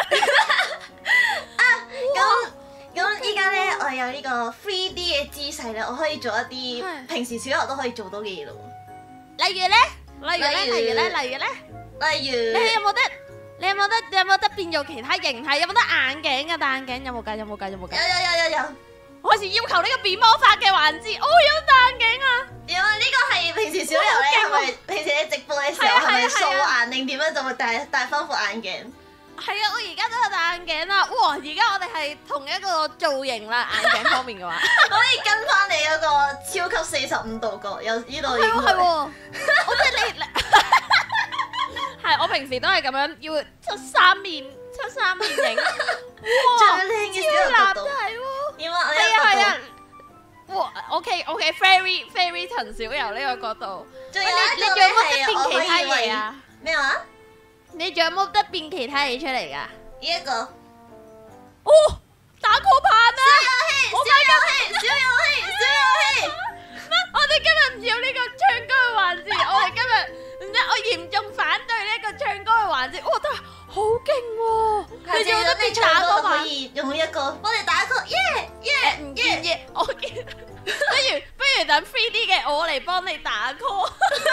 啊，咁咁依家咧，我有呢個 three D 嘅姿勢咧，我可以做一啲係平時小學都可以做到嘅嘢咯。 例如咧，例如咧， 例如例如咧，例如咧， 例如， 你有冇得？你有冇得？你有冇得變做其他形態？有冇得眼鏡啊？戴眼鏡有冇㗎？有冇㗎？有冇有㗎？ 有有有有， 我係要求呢個變魔法嘅環節，我有戴眼鏡啊！ 因為呢個係平時小柔咧，係咪平時你直播嘅時候係啊係咪係啊係啊掃眼定點樣就會戴戴翻副眼鏡？ 係啊，我而家都有戴眼鏡啦。哇！而家我哋係同一個造型啦，眼鏡方面嘅話， 可以跟翻你嗰個超級四十五度角，有呢度係影佢。 喎係喎，我即係你，係我平時都係咁樣，要出三面出三面影， 最哇！ 靚嘅超小柔角度。 立體喎， 點啊？ 係呢個角啊係啊度。， 哇！OK OK，very very 陳小柔呢個角度， 仲有喂你一個你仲有冇咧係我得變其他可以為嘢啊？ 咩話？ 你仲有冇得變其他嘢出嚟㗎？ 呢一個哦，打 call 棒啊！ 小遊戲，小遊戲，小遊戲。 乜？我哋今日唔要呢個唱歌嘅環節，我哋今日唔知我嚴重反對呢個唱歌嘅環節。哇，真係好勁喎！你仲有得變打 call 可棒？ 以用一個幫你打 call，耶耶唔耶！ 建議，我建議不如不如等 three D 嘅我嚟幫你打 call。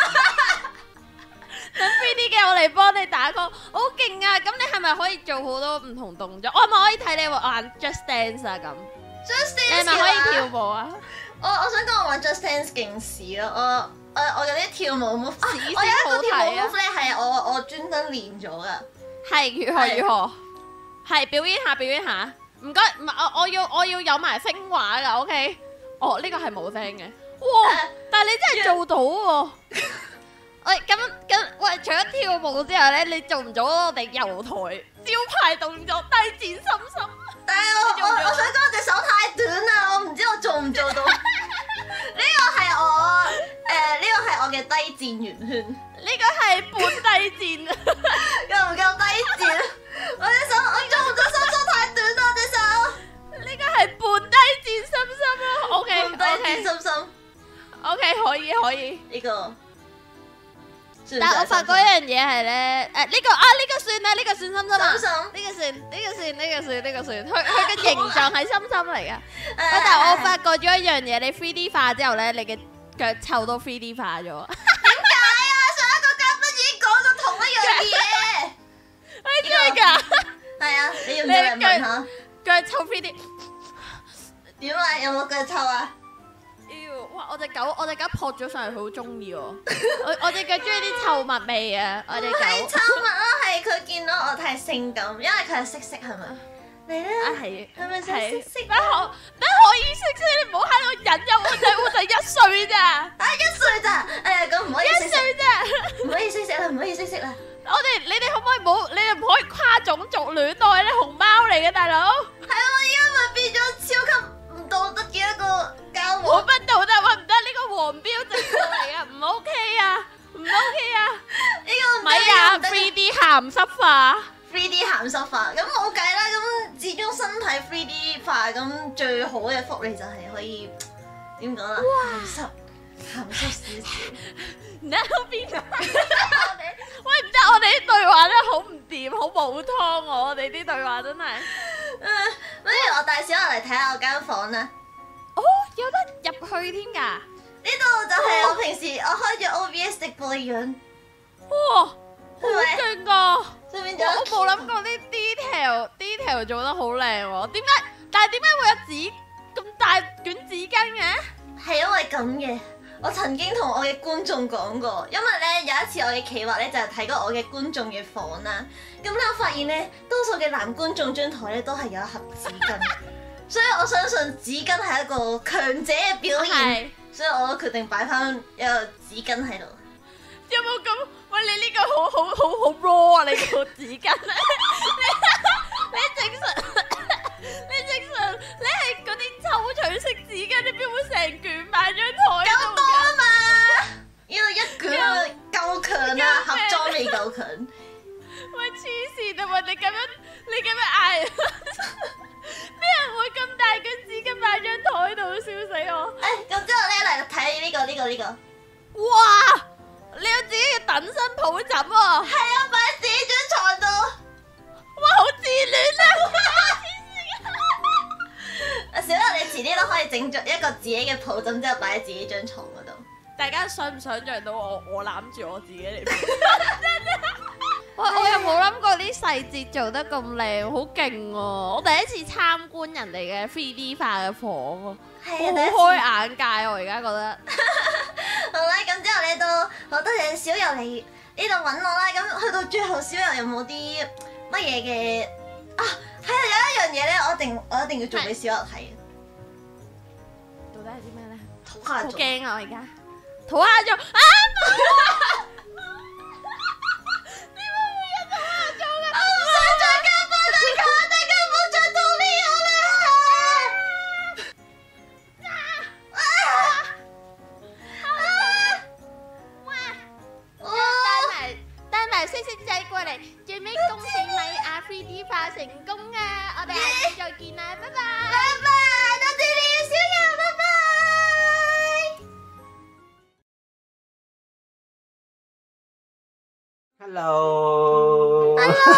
等 three D 嘅我嚟幫你打 call，好勁啊！咁你係咪可以做好多唔同動作？我係咪可以睇你玩 Just Dance 啊？咁 Just 你 Dance 係咪可以嘅話跳舞啊？ 我我想講我玩 Just Dance 勁屎咯，我我我有啲跳舞 move，啊屎先我有一個跳舞好睇啊 move 咧係我我專登練咗噶。 係如何如何？係表演下表演下，唔該，唔係我我要我要有埋聲話噶，OK？哦，呢個係冇聲嘅，哇！但係你真係做到喎， 喂，咁咁，喂，除咗跳舞之外咧，你做唔做我哋遊台招牌動作低戰心心？ 但係我我我想講我隻手太短啦，我唔知我做唔做到。呢個係我誒，呢個係我嘅低戰圓圈。 呢個係半低戰， 夠唔夠低戰？我隻手我做唔做心心太短啦，我隻手。 呢個係半低戰心心咯。O K， 半低戰心心。 O K， 可以可以。 呢個。 但係我發覺一樣嘢係咧，誒呢個啊呢個算啦，呢個算心心啊， 心心呢個算呢個算呢個算呢個算，佢佢嘅形狀係心心嚟㗎。 誒喂，但係我發覺咗一樣嘢，你 three D 化之後咧，你嘅腳臭都 three D 化咗。 點解啊？上一個嘉賓已經講咗同一樣嘢。 係真係㗎？ 係啊，你要唔要嚟問下？ 腳臭 three D。 點啊？有冇腳臭啊？ 妖，哇！我隻狗，我隻狗撲咗上嚟，佢好中意喎。我我隻腳中意啲臭物味啊！我隻唔係狗臭物咯，係佢見到我太性感，因為佢係色色係咪？嚟啦， 啊係係咪想色色得可得可以識識，你唔好喺度引誘我仔，我仔一歲咋。 啊一歲咋？誒咁唔可以一色色， 歲啫。 唔可以色色啦，唔可以色色啦。 我哋你哋可唔可以唔好？你哋唔可以跨種族戀愛咧，熊貓嚟嘅大佬。 係我而家咪變咗超級唔道德嘅一個交我往。 不道德，我唔得，呢個黃標證據嚟啊，唔 OK 啊，唔 OK 啊。 呢個唔咪啊，three D 鹹濕化。 three D 鹹濕化，咁冇計啦。咁始終身體 three D 化，咁最好嘅福利就係可以點講啦？鹹濕鹹濕少少。 然後邊啊？我哋喂唔得，我哋啲對話咧好唔掂，好冇湯喎！我哋啲對話真係。 誒，不如我帶小牛嚟睇下我間房啦。 哦，有得入去添㗎？ 呢度就係我平時我開住 O B S 直播嘅樣。 哇，好係咪勁㗎！ 上面仲有我冇諗過啲 detail detail 做得好靚喎。點解？但係點解會有紙咁大卷紙巾嘅？ 係因為咁嘅。我曾經同我嘅觀眾講過，因為咧有一次我嘅企劃咧就係睇過我嘅觀眾嘅房啦。咁咧我發現咧，多數嘅男觀眾張台咧都係有一盒紙巾，所以我相信紙巾係一個強者嘅表現， 係所以我決定擺翻一個紙巾喺度。 有冇咁？喂，你呢個好好好好 raw 啊！你個紙巾，你你正常，你正常，你係嗰啲抽取式紙巾，你邊會成卷擺張台度夠多啊嘛！呢度一卷夠強啦，盒裝未夠強。 喂，黐線啊！喂，你咁樣，你咁樣嗌，咩人會咁大卷紙巾擺張台度？笑死我！ 誒，咁之後咧嚟睇呢個呢個呢個， 哇！你有自己嘅等身抱枕喎， 係啊，擺喺自己張床度。 哇，好自戀啊！ 啊，小樂，你遲啲都可以整咗一個自己嘅抱枕，之後擺喺自己張床嗰度。 大家想唔想像到我我攬住我自己嚟？我我又冇諗過啲細節做得咁靚，好勁喎！我第一次參觀人哋嘅 three D 化嘅房喎， 係啊， 好開眼界我而家覺得。 好啦，咁之後咧都好多謝小遊嚟呢度揾我啦。咁去到最後，小遊有冇啲乜嘢嘅啊？係啊，有一樣嘢咧，我一定我一定要做俾小遊睇嘅。 到底係啲咩咧？ 土下座。 好驚啊！我而家土下座啊！點解會有土下座㗎？ 我唔想再加班大家，大家唔好再討厭我啦！啊！ 帶埋帶埋色色仔過嚟，最尾恭喜你啊！three D 化成功啊！我哋下次再見啦，拜拜。 拜拜，多謝你啊，小遊，拜拜。 Hello，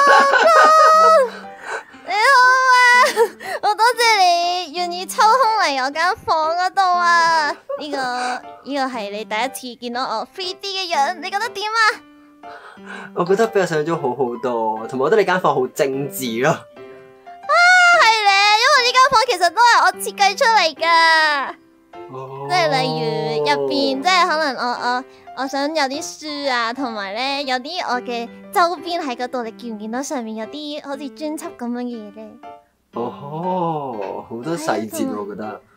你好啊，好多謝你願意抽空嚟我間房嗰度啊！呢個呢個係你第一次見到我 three D 嘅樣，你覺得點啊？ 我覺得比我想象中好好多，同埋我覺得你間房好精緻咯。 啊，係咧，因為呢間房其實都係我設計出嚟噶， 哦即係例如入邊，即係可能我我我想有啲書啊，同埋咧有啲我嘅周邊喺嗰度，你見唔見到上面有啲好似專輯咁樣嘅嘢咧？ 哦，好多細節我覺得。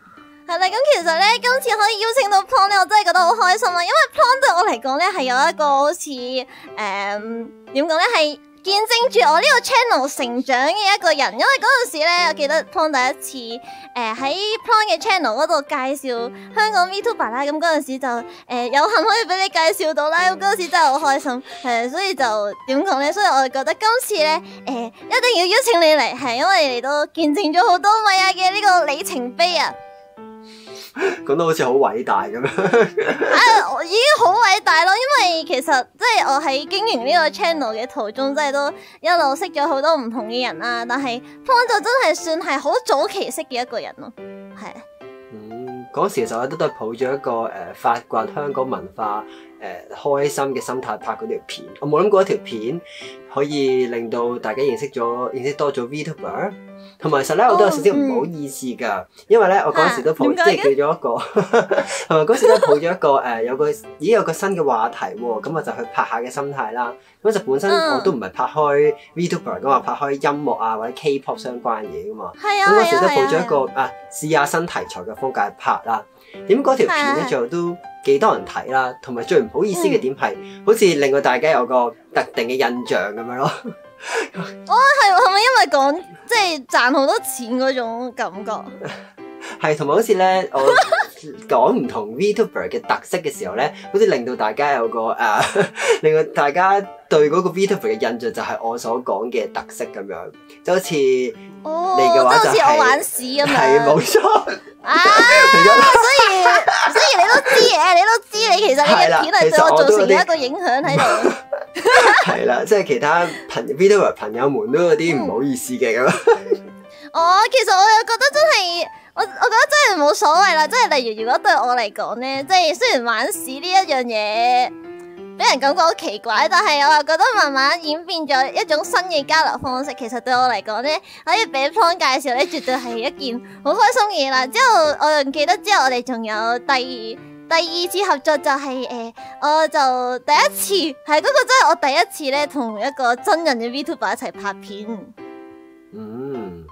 係啦，咁其實咧，今次可以邀請到 Plon 咧，我真係覺得好開心啊！因為 Plon 對我嚟講咧，係有一個好似誒點講咧，係、呃、見證住我呢個 channel 成長嘅一個人。因為嗰陣時咧，我記得 Plon 第一次誒喺 Plon 嘅 channel 嗰度介紹香港 VTuber 啦，咁嗰陣時就誒、呃、有幸可以俾你介紹到啦，咁嗰陣時真係好開心，係所以就點講咧？所以我就覺得今次咧誒、呃、一定要邀請你嚟，係因為你都見證咗好多米亞嘅呢個里程碑啊！ 講到好似好偉大咁樣啊，我已經好偉大咯，因為其實即係我喺經營呢個 channel 嘅途中，真係都一路識咗好多唔同嘅人啦。但係 Plon 就真係算係好早期識嘅一個人咯，係。 嗯，嗰時其實我都都係抱住一個誒、呃、發掘香港文化誒、呃、開心嘅心態拍嗰條片。我冇諗過一條片可以令到大家認識咗認識多咗 VTuber。同埋其實咧，我都有少少唔好意思㗎，哦嗯、因為咧我嗰時都抱、啊、即係叫咗一個，同埋嗰時都抱咗一個誒、呃、有個咦有個新嘅話題喎，咁我就去拍下嘅心態啦。咁就本身我都唔係拍開 VTuber 㗎嘛，拍開音樂啊或者 K-pop 相關嘅嘢㗎嘛。係啊，咁嗰時都抱咗一個啊試下新題材嘅風格去拍啦。點嗰條片咧最後都幾多人睇啦，同埋最唔好意思嘅點係，嗯、好似令到大家有個特定嘅印象咁樣咯。 哦，係係咪因為講即係賺好多錢嗰種感覺？ 係，同埋好似咧，我講唔同 VTuber 嘅特色嘅時候咧，好似令到大家有個誒、呃，令到大家對嗰個 VTuber 嘅印象就係我所講嘅特色咁樣，就好似哦， 你嘅話就係、 好似我玩屎咁樣， 係冇錯啊！所以所以你都知嘅，你都知你其實你嘅片係對我造成咗一個影響喺度。 係啦，即係其他朋 VTuber 朋友們都有啲唔好意思嘅咁。 哦，其實我又覺得真係，我我覺得真係冇所謂啦。即係例如，如果對我嚟講咧，即係雖然玩屎呢一樣嘢俾人感覺好奇怪，但係我又覺得慢慢演變咗一種新嘅交流方式。其實對我嚟講咧，可以俾 Plon 介紹咧，絕對係一件好開心嘅嘢啦。之後我仲記得之後我哋仲有第二。第二次合作就係、是、誒、呃，我就第一次係嗰、那個真係我第一次咧，同一個真人嘅 VTuber 一齊拍片。 嗯，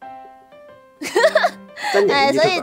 真人 VTuber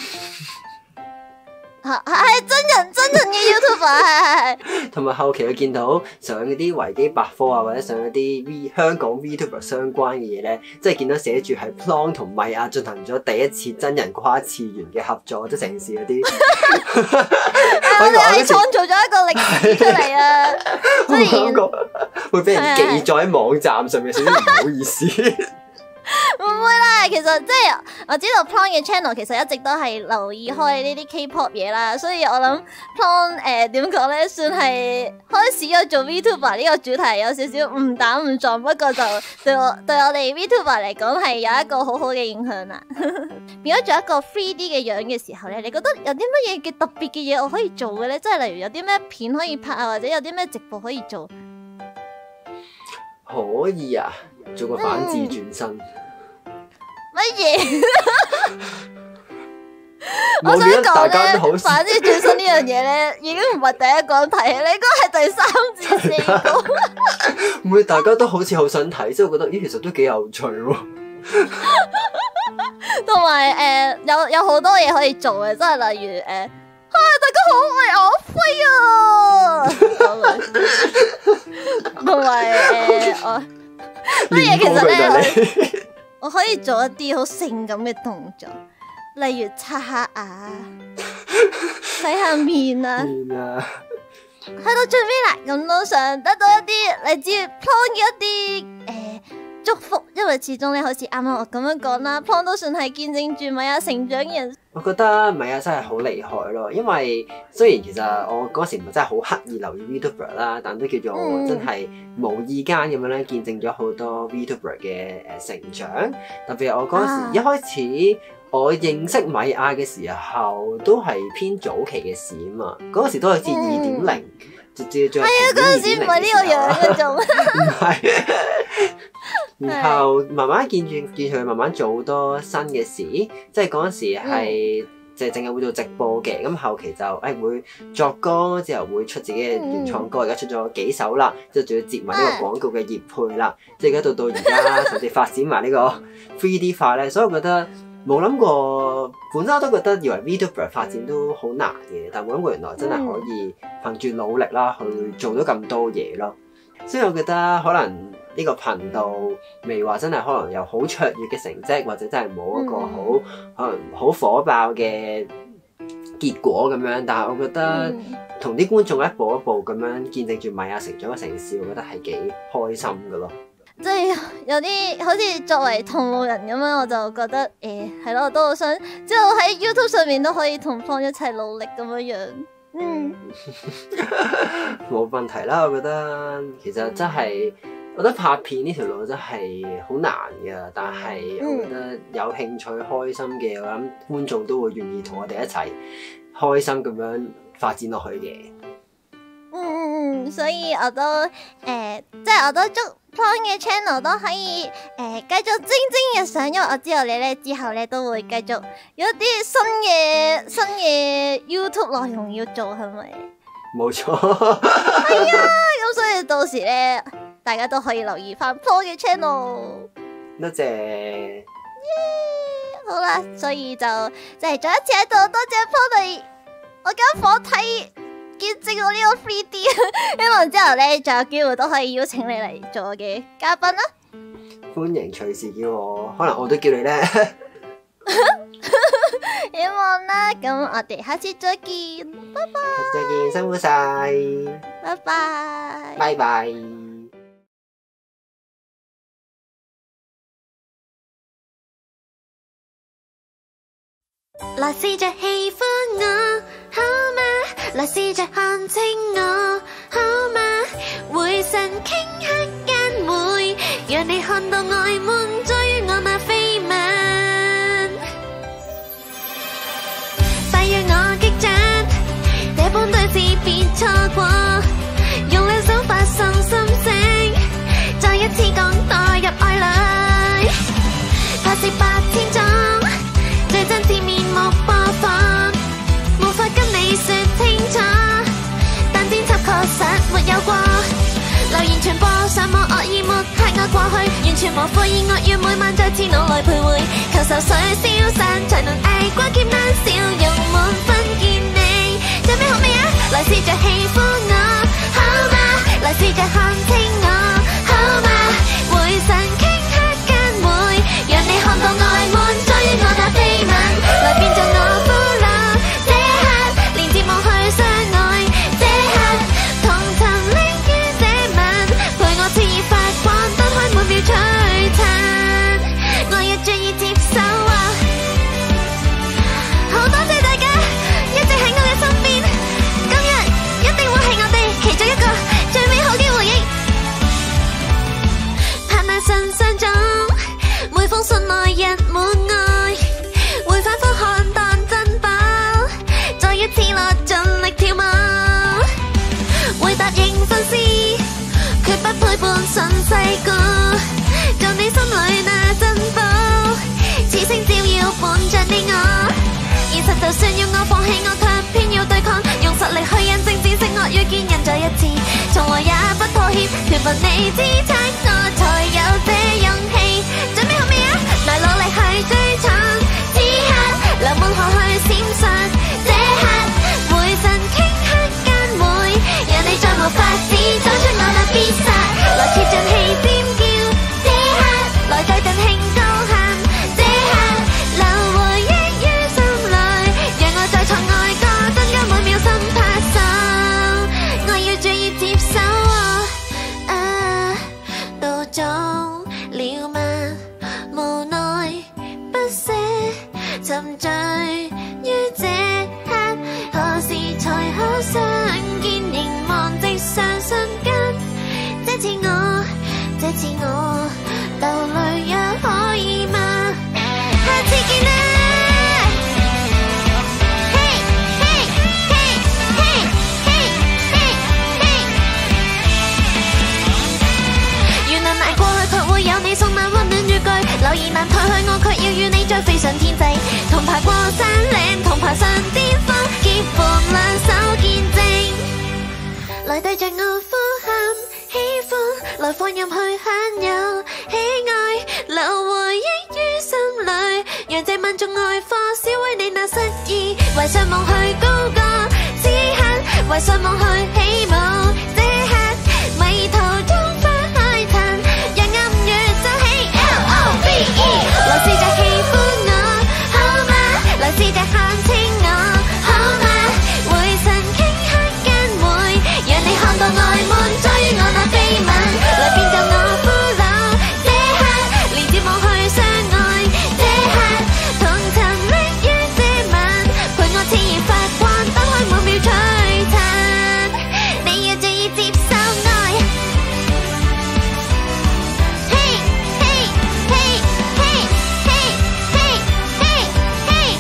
係係真人真人嘅 YouTuber 係係係。同埋後期佢見到上嗰啲維基百科啊，或者上嗰啲 V 香港 VTuber 相關嘅嘢咧，即係見到寫住係 Plon 同米亞進行咗第一次真人跨次元嘅合作，即係成事嗰啲。 我哋係創造咗一個歷史出嚟啊！雖然會俾人記載喺網站上面，少少唔好意思。 唔會啦，其實即係我知道 Plon 嘅 channel 其實一直都係留意開呢啲 K-pop 嘢啦，所以我諗 Plon 誒點講咧，算係開始咗做 VTuber 呢個主題有少少誤打誤撞，不過就對我對我哋 VTuber 嚟講係有一個好好嘅影響啦。變咗做一個 three D 嘅樣嘅時候咧，你覺得有啲乜嘢嘅特別嘅嘢我可以做嘅咧？即係例如有啲咩片可以拍啊，或者有啲咩直播可以做？ 可以啊，做個反智轉身。 乜嘢？我想講咧，反智轉身呢樣嘢咧，已經唔係第一個人提，你應該係第三至四個。 唔會，大家都好似好想睇，即係我覺得咦，其實都幾有趣喎。 同埋誒，有有好多嘢可以做嘅，即係例如誒，啊，大家好，我係我飛啊！同埋誒，我乜嘢其實咧？我可以做一啲好性感嘅動作，例如刷下牙、洗下面啊。面啊！去到最尾啦，咁都想得到一啲嚟自 Plon 嘅一啲誒、呃、祝福，因為始終咧，好似啱啱我咁樣講啦 Plon 都算係見證住米亞成長嘅人。 我覺得米亞真係好厲害咯，因為雖然其實我嗰時唔係真係好刻意留意 VTuber 啦，但都叫做真係無意間咁樣咧見證咗好多 VTuber 嘅誒成長。特別係我嗰時、啊、一開始我認識米亞嘅時候，都係偏早期嘅事啊嘛。嗰時都係至二點零，直接再係啊，嗰陣時唔係呢個樣嘅仲唔係。然後慢慢見住見佢慢慢做好多新嘅事，即係嗰陣時係就係淨係會做直播嘅，咁後期就誒、哎、會作歌，之後會出自己嘅原創歌，而家出咗幾首啦，之後仲要接埋呢個廣告嘅業配啦，即係而家到到而家甚至發展埋呢個 three D 化咧，所以我覺得冇諗過，本身我都覺得以為 VTuber 發展都好難嘅，但冇諗過原來真係可以憑住努力啦去做到咁多嘢咯。所以我覺得可能呢個頻道未話真係可能有好卓越嘅成績，或者真係冇一個好可能好火爆嘅結果咁樣，但係我覺得同啲觀眾一步一步咁樣見證住米亞成長嘅成事，我覺得係幾開心噶咯。 即係有啲好似作為同路人咁樣，我就覺得誒係咯，我都好想之後喺 YouTube 上面都可以同方一齊努力咁樣樣。嗯， 冇問題啦，我覺得其實真係，我覺得拍片呢條路真係好難噶，但係我覺得有興趣、開心嘅，我諗觀眾都會願意同我哋一齊開心咁樣發展落去嘅。 嗯嗯嗯，所以我都誒、呃，即係我都祝 Pon 嘅 channel 都可以誒、呃、繼續蒸蒸日上，因為我知道你咧之後咧都會繼續有一啲新嘅新嘅 YouTube 內容要做，係咪？冇錯。 係啊，咁所以到時咧，大家都可以留意翻 Pon 嘅 channel。 多謝。耶！ 好啦，所以就即係再一次喺度多謝 Pon 嚟我間房睇。見證我呢個 three D， 希望之後咧仲有機會都可以邀請你嚟做我嘅嘉賓啦。 歡迎隨時叫我，可能我都叫你咧。 希望啦，咁我哋下次再見，拜拜。 下次再見，辛苦晒。 拜拜。 拜拜。 來試着喜歡我，好嗎？來試着看清我，好嗎？會神傾刻間會讓你看到愛滿追我那緋聞，快讓我激讚，這般對視別錯過，用兩手發送心聲，再一次講墮入愛侶，拍攝八千種最真摯面目播放，無法跟你說清楚，但剪輯確實沒有過，留言傳播上網惡意抹黑我過去，完全無悔意惡要每晚再次腦內徘徊，求愁緒消散才能捱過劫難，笑容滿分見你，準備好未啊？來試着喜歡我，好嗎？來試着看清我，好嗎？會神傾刻間會讓你看到愛滿追我那緋聞，來變做我俘虜，這刻連接望去相愛，這刻同沉溺於這吻，陪我熾熱發光，燈開每秒璀璨，我要注意接手啊！好多謝大家一直喺我嘅身邊，今日一定會係我哋其中一個最美好嘅回憶。拍那信箱中每封信內溢滿愛，會反覆看當珍寶，再一次落盡力跳舞，會答應分屍，決不背叛順世故，做你心裏那珍寶，此生照耀伴着你我。現實就算要我放棄，我卻偏要對抗，用實力去印證戰勝惡與堅韌再一次，從來也不妥協，全憑你支撐我才有這勇氣。準備好未啊？來努力去追尋，此刻流滿河去閃爍，這刻會神傾刻間會讓你再無法子走出我那必殺，來貼進氣尖叫，這刻來對陣慶高喊，這刻留回憶於心裏，讓我再創愛歌，增加每秒心拍手，我要注意接手啊！到終了嗎？無奈不捨，沉醉於這刻，何時才可相見？凝望直上瞬間，這次我，這次我，流淚也可以嗎？下次見啦！嘿，嘿，嘿，嘿，嘿，嘿，嘿。原來捱過去，卻會有你送那溫暖語句，留言難退去，我卻要與你再飛上天際，同爬過山嶺，同爬上巔峰，結伴兩手見證，來對着我呼喊喜歡，來放任去享有喜愛，留回憶於心裏，讓這晚為上夢去高歌，此刻為上夢去起舞，這刻迷途中花開塵，讓暗月奏起 L O V E， 來試着喜歡我，好嗎？來試着看清我，好嗎？會神傾刻間會讓你看到愛滿載於我那秘密，來變奏我俘虜，這刻連接夢去相愛，這刻同尋溺於這晚，陪我熾熱發光，打開每秒璀璨，你要注意接受愛。嘿嘿嘿嘿嘿嘿嘿嘿。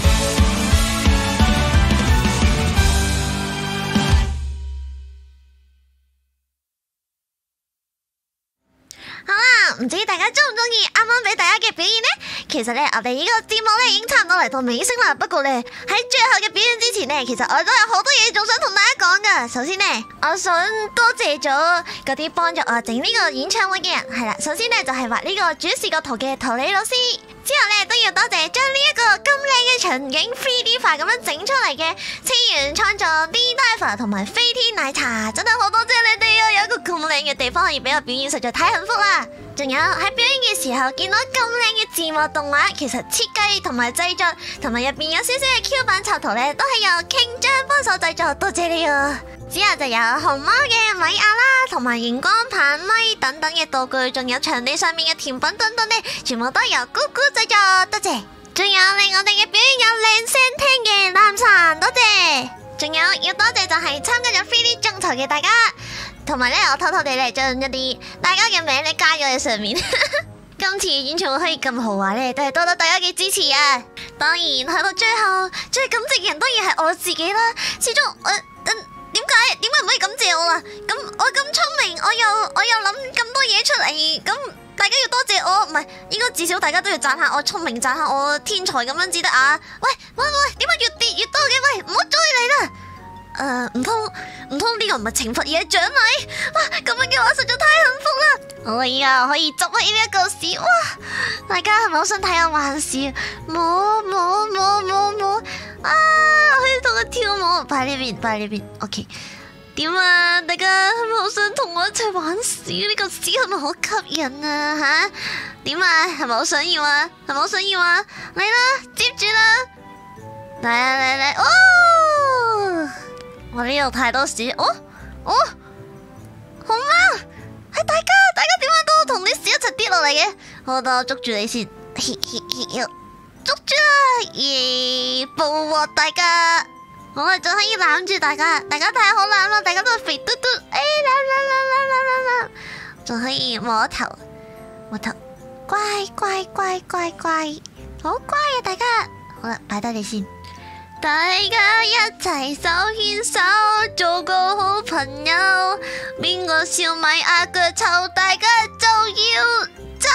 好啦，唔知大家中唔中意啱啱俾大家嘅表演呢？其實咧，我哋呢個節目咧已經差唔多嚟到尾聲啦。不過咧，喺最後嘅表演之前呢，其實我都有好多嘢仲想同大家講噶。首先呢，我想多謝咗嗰啲幫助我整呢個演唱會嘅人。係啦，首先呢，就係畫呢個主視覺圖嘅陶李老師。之後咧都要多謝將呢一個咁靚嘅場景 three D 化咁樣整出嚟嘅次元創作 D Diver 同埋飛天奶茶，真係好多謝你哋啊！有一個咁靚嘅地方可以俾我表演，實在太幸福啦！仲有喺表演嘅時候見到咁靚嘅字幕動畫，其實設計同埋製作同埋入邊有少少嘅 Q 版插圖咧，都係由傾張幫手製作，多謝你啊！之後就有熊貓嘅米亞啦，同埋熒光棒、咪等等嘅道具，仲有場地上面嘅甜品等等呢，全部都由姑姑製作，多謝。仲有令我哋嘅表演有靚聲聽嘅男神，多謝。仲有要多謝就係參加咗 three D 眾籌嘅大家，同埋呢，我偷偷地咧將一啲大家嘅名咧加咗喺上面。今次演唱會可以咁豪華呢，都係多多大家嘅支持啊！當然去到最後最感激嘅人當然係我自己啦，始終我。呃點解點解唔可以感謝我啊？咁我咁聰明，我又我又諗咁多嘢出嚟，咁大家要多謝我，唔係應該至少大家都要讚下我聰明，讚下我天才咁樣至得啊！喂喂喂，點解越跌越多嘅？喂，唔好再嚟啦！誒，唔通唔通呢個唔係懲罰而係獎勵？哇，咁樣嘅話實在太幸福啦！我而家可以執起呢一個事，哇！大家係咪好想睇我玩事？冇冇冇冇冇啊！我可以同佢跳舞，擺呢邊，擺呢邊。OK， 點啊？大家係咪好想同我一齊玩屎？呢個屎係咪好吸引啊？吓？點啊？係咪好想要啊？係咪好想要啊？嚟啦，接住啦！嚟嚟嚟，哦！我呢度太多屎，哦哦，好嗎？係大家，大家點解都同啲屎一齊跌落嚟嘅？好，等我捉住你先，嘿嘿嘿，捉住啦！耶，捕獲大家，好啦，仲可以攬住大家，大家太好攬啦，大家都係肥嘟嘟，哎，攬攬攬攬攬攬攬，仲可以摸頭，摸頭，乖乖乖乖乖，好乖啊！大家，好啦，擺低你先。大家一齊手牽手，做個好朋友。邊個笑米亞腳臭，大家就要走。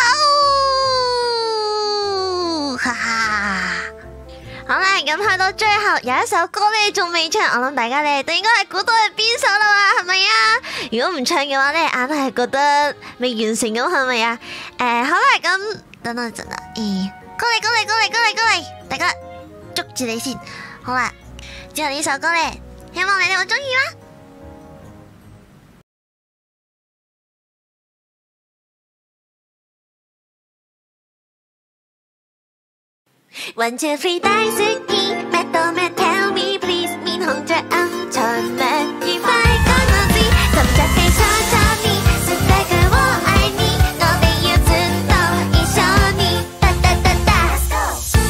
哈哈！好啦，咁去到最後有一首歌呢仲未唱，我諗大家呢都應該係估到係邊首啦嘛，係咪啊？如果唔唱嘅話呢，硬係覺得未完成咁，係咪啊？誒、呃，好啦，咁等等陣啦，誒，過嚟過嚟過嚟過嚟過嚟，大家捉住你先。好啦，之後呢首歌呢，希望你哋會中意啦。 完全 free 大好き目と目 tell me please 面紅着暗藏沒愉快講我知尋着你所找你世界嘅我愛你我哋要ずっと一緒に噠噠噠噠 Let's go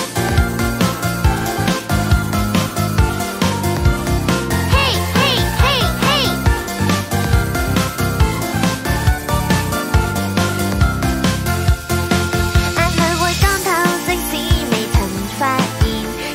嘿嘿嘿嘿眼淚會乾透即使未曾發現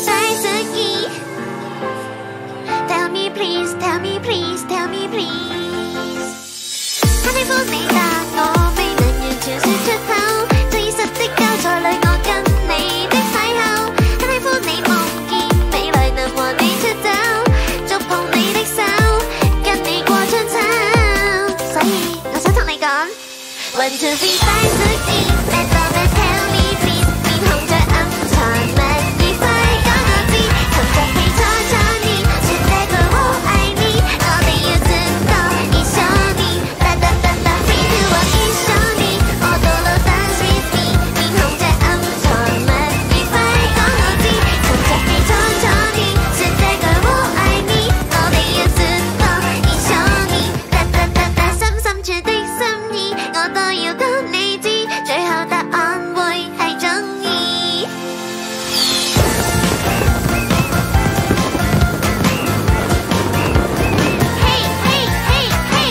大好き Tell me please, tell me please, tell me please 很喜歡你但我未能完全說出口，最現實的交錯裏我跟你的邂逅，很喜歡你夢見未來能和你出走，觸碰你的手，跟你過春秋，所以我想同你講 One two three 大好き Let me tell me please 面紅着暗藏蜜意快講我知，尋着你初初你說這句我愛你，我哋要ずっと一緒に噠噠噠噠 Free to walk 一緒に我到老 Dance with me 面紅着暗藏蜜意快講我知，尋着你初初你說這句我愛你，我哋要ずっと一緒に噠噠噠噠深深處的心意我都要講你知，最後答案會係鍾意。Hey hey hey hey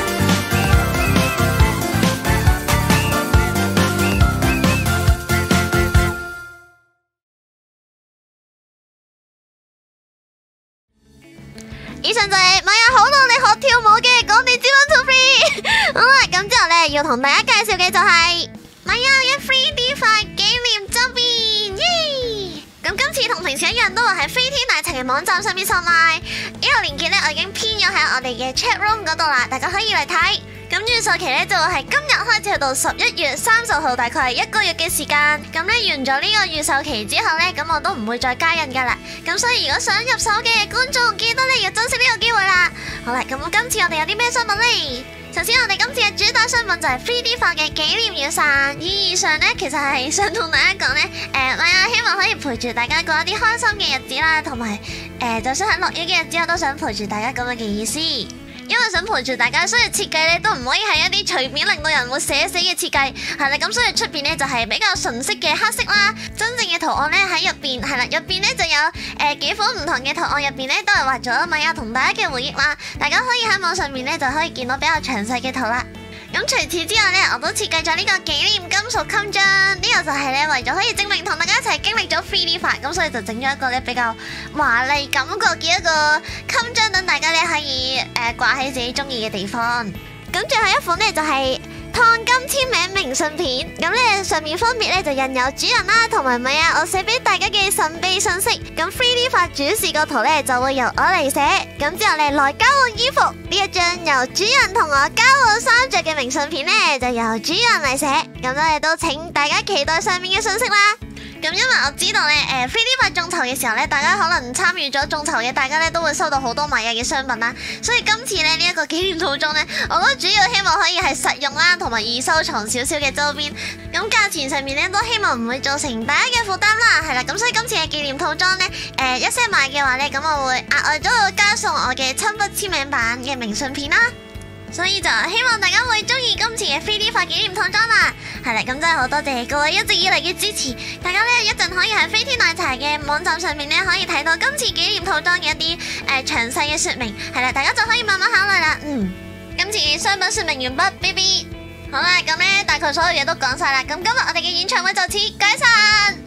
以上就係米亞好努力學跳舞嘅講你知 one two three 好啦，咁之後咧要同大家介紹嘅就係米亞嘅 three D 化紀念周邊，耶！咁今次同平時一樣都會喺飛天奶茶嘅網站上面售賣，呢個鏈接咧我已經編咗喺我哋嘅 chat room 嗰度啦，大家可以嚟睇。咁預售期咧就會係今日開始去到十一月三十號，大概係一個月嘅時間。咁咧完咗呢個預售期之後咧，咁我都唔會再加印噶啦。咁所以如果想入手嘅觀眾，記得咧要珍惜呢個機會啦。好啦，咁今次我哋有啲咩商品呢？首先我哋今次嘅主打商品就係 three D 化嘅紀念雨傘，意義上咧其實係想同大家講咧，誒，米亞希望可以陪住大家過一啲開心嘅日子啦，同埋誒，就算喺落雨嘅日子，我都想陪住大家咁樣嘅意思。因為想陪住大家，所以設計咧都唔可以係一啲隨便令到人會寫死嘅設計，係啦，咁所以出邊咧就係比較純色嘅黑色啦，真正嘅圖案咧喺入邊，係啦，入邊咧就有誒、呃、幾款唔同嘅圖案，入邊咧都係畫咗米亞同大家嘅回憶啦，大家可以喺網上面咧就可以見到比較詳細嘅圖啦。咁除此之外咧，我都設計咗呢個紀念金屬襟章，呢、這個就係咧為咗可以證明同大家一齊經歷咗 three D 化，咁所以就整咗一個咧比較華麗感覺嘅一個襟章，等大家咧可以誒掛喺自己中意嘅地方。咁最後一款咧就係、是。燙金簽名明信片，咁咧上面分別咧就印有主人啦同埋米亞我寫俾大家嘅神秘信息。咁 three D 化主視覺圖咧就會由我嚟寫，咁之後咧來交換衣服呢一張由主人同我交換衫着嘅明信片咧就由主人嚟寫，咁咧都請大家期待上面嘅信息啦。咁因為我知道咧，誒 three D 化眾籌嘅時候咧，大家可能參與咗眾籌嘅，大家咧都會收到好多米亞嘅商品啦。所以今次咧呢一個紀念套裝咧，我都主要希望可以係實用啦，同埋易收藏少少嘅周邊。咁價錢上面咧都希望唔會造成大家嘅負擔啦，係啦。咁所以今次嘅紀念套裝咧，誒一 set 買嘅話咧，咁我會額外都會加送我嘅親筆簽名版嘅明信片啦。所以就希望大家會中意今次嘅three D 化紀念套裝啦，係啦，咁真係好多謝各位一直以嚟嘅支持，大家咧一陣可以喺飛天奶茶嘅網站上面咧可以睇到今次紀念套裝嘅一啲誒詳細嘅說明，係啦，大家就可以慢慢考慮啦。嗯，今次嘅商品說明完畢，B B， 好啦，咁咧大概所有嘢都講晒啦，咁今日我哋嘅演唱會就此解散。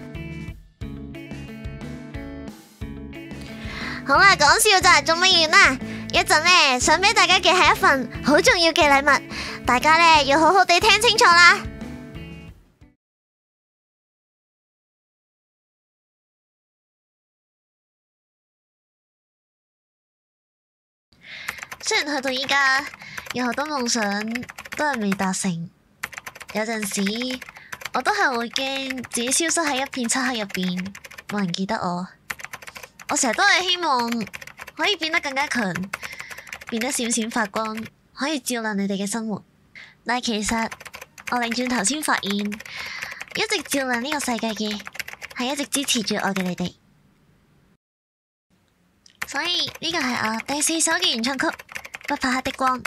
好啦，講笑就係仲未完啦。一陣呢，想俾大家嘅係一份好重要嘅禮物，大家呢要好好地聽清楚啦。雖然去到依家有好多夢想都係未達成，有陣時我都係會驚自己消失喺一片漆黑入邊，冇人記得我。我成日都係希望可以變得更加強，變得閃閃發光，可以照亮你哋嘅生活。但係其實我擰轉頭先發現，一直照亮呢個世界嘅係一直支持住我嘅你哋。所以呢個係我第四首嘅原唱曲《不怕黑的光》。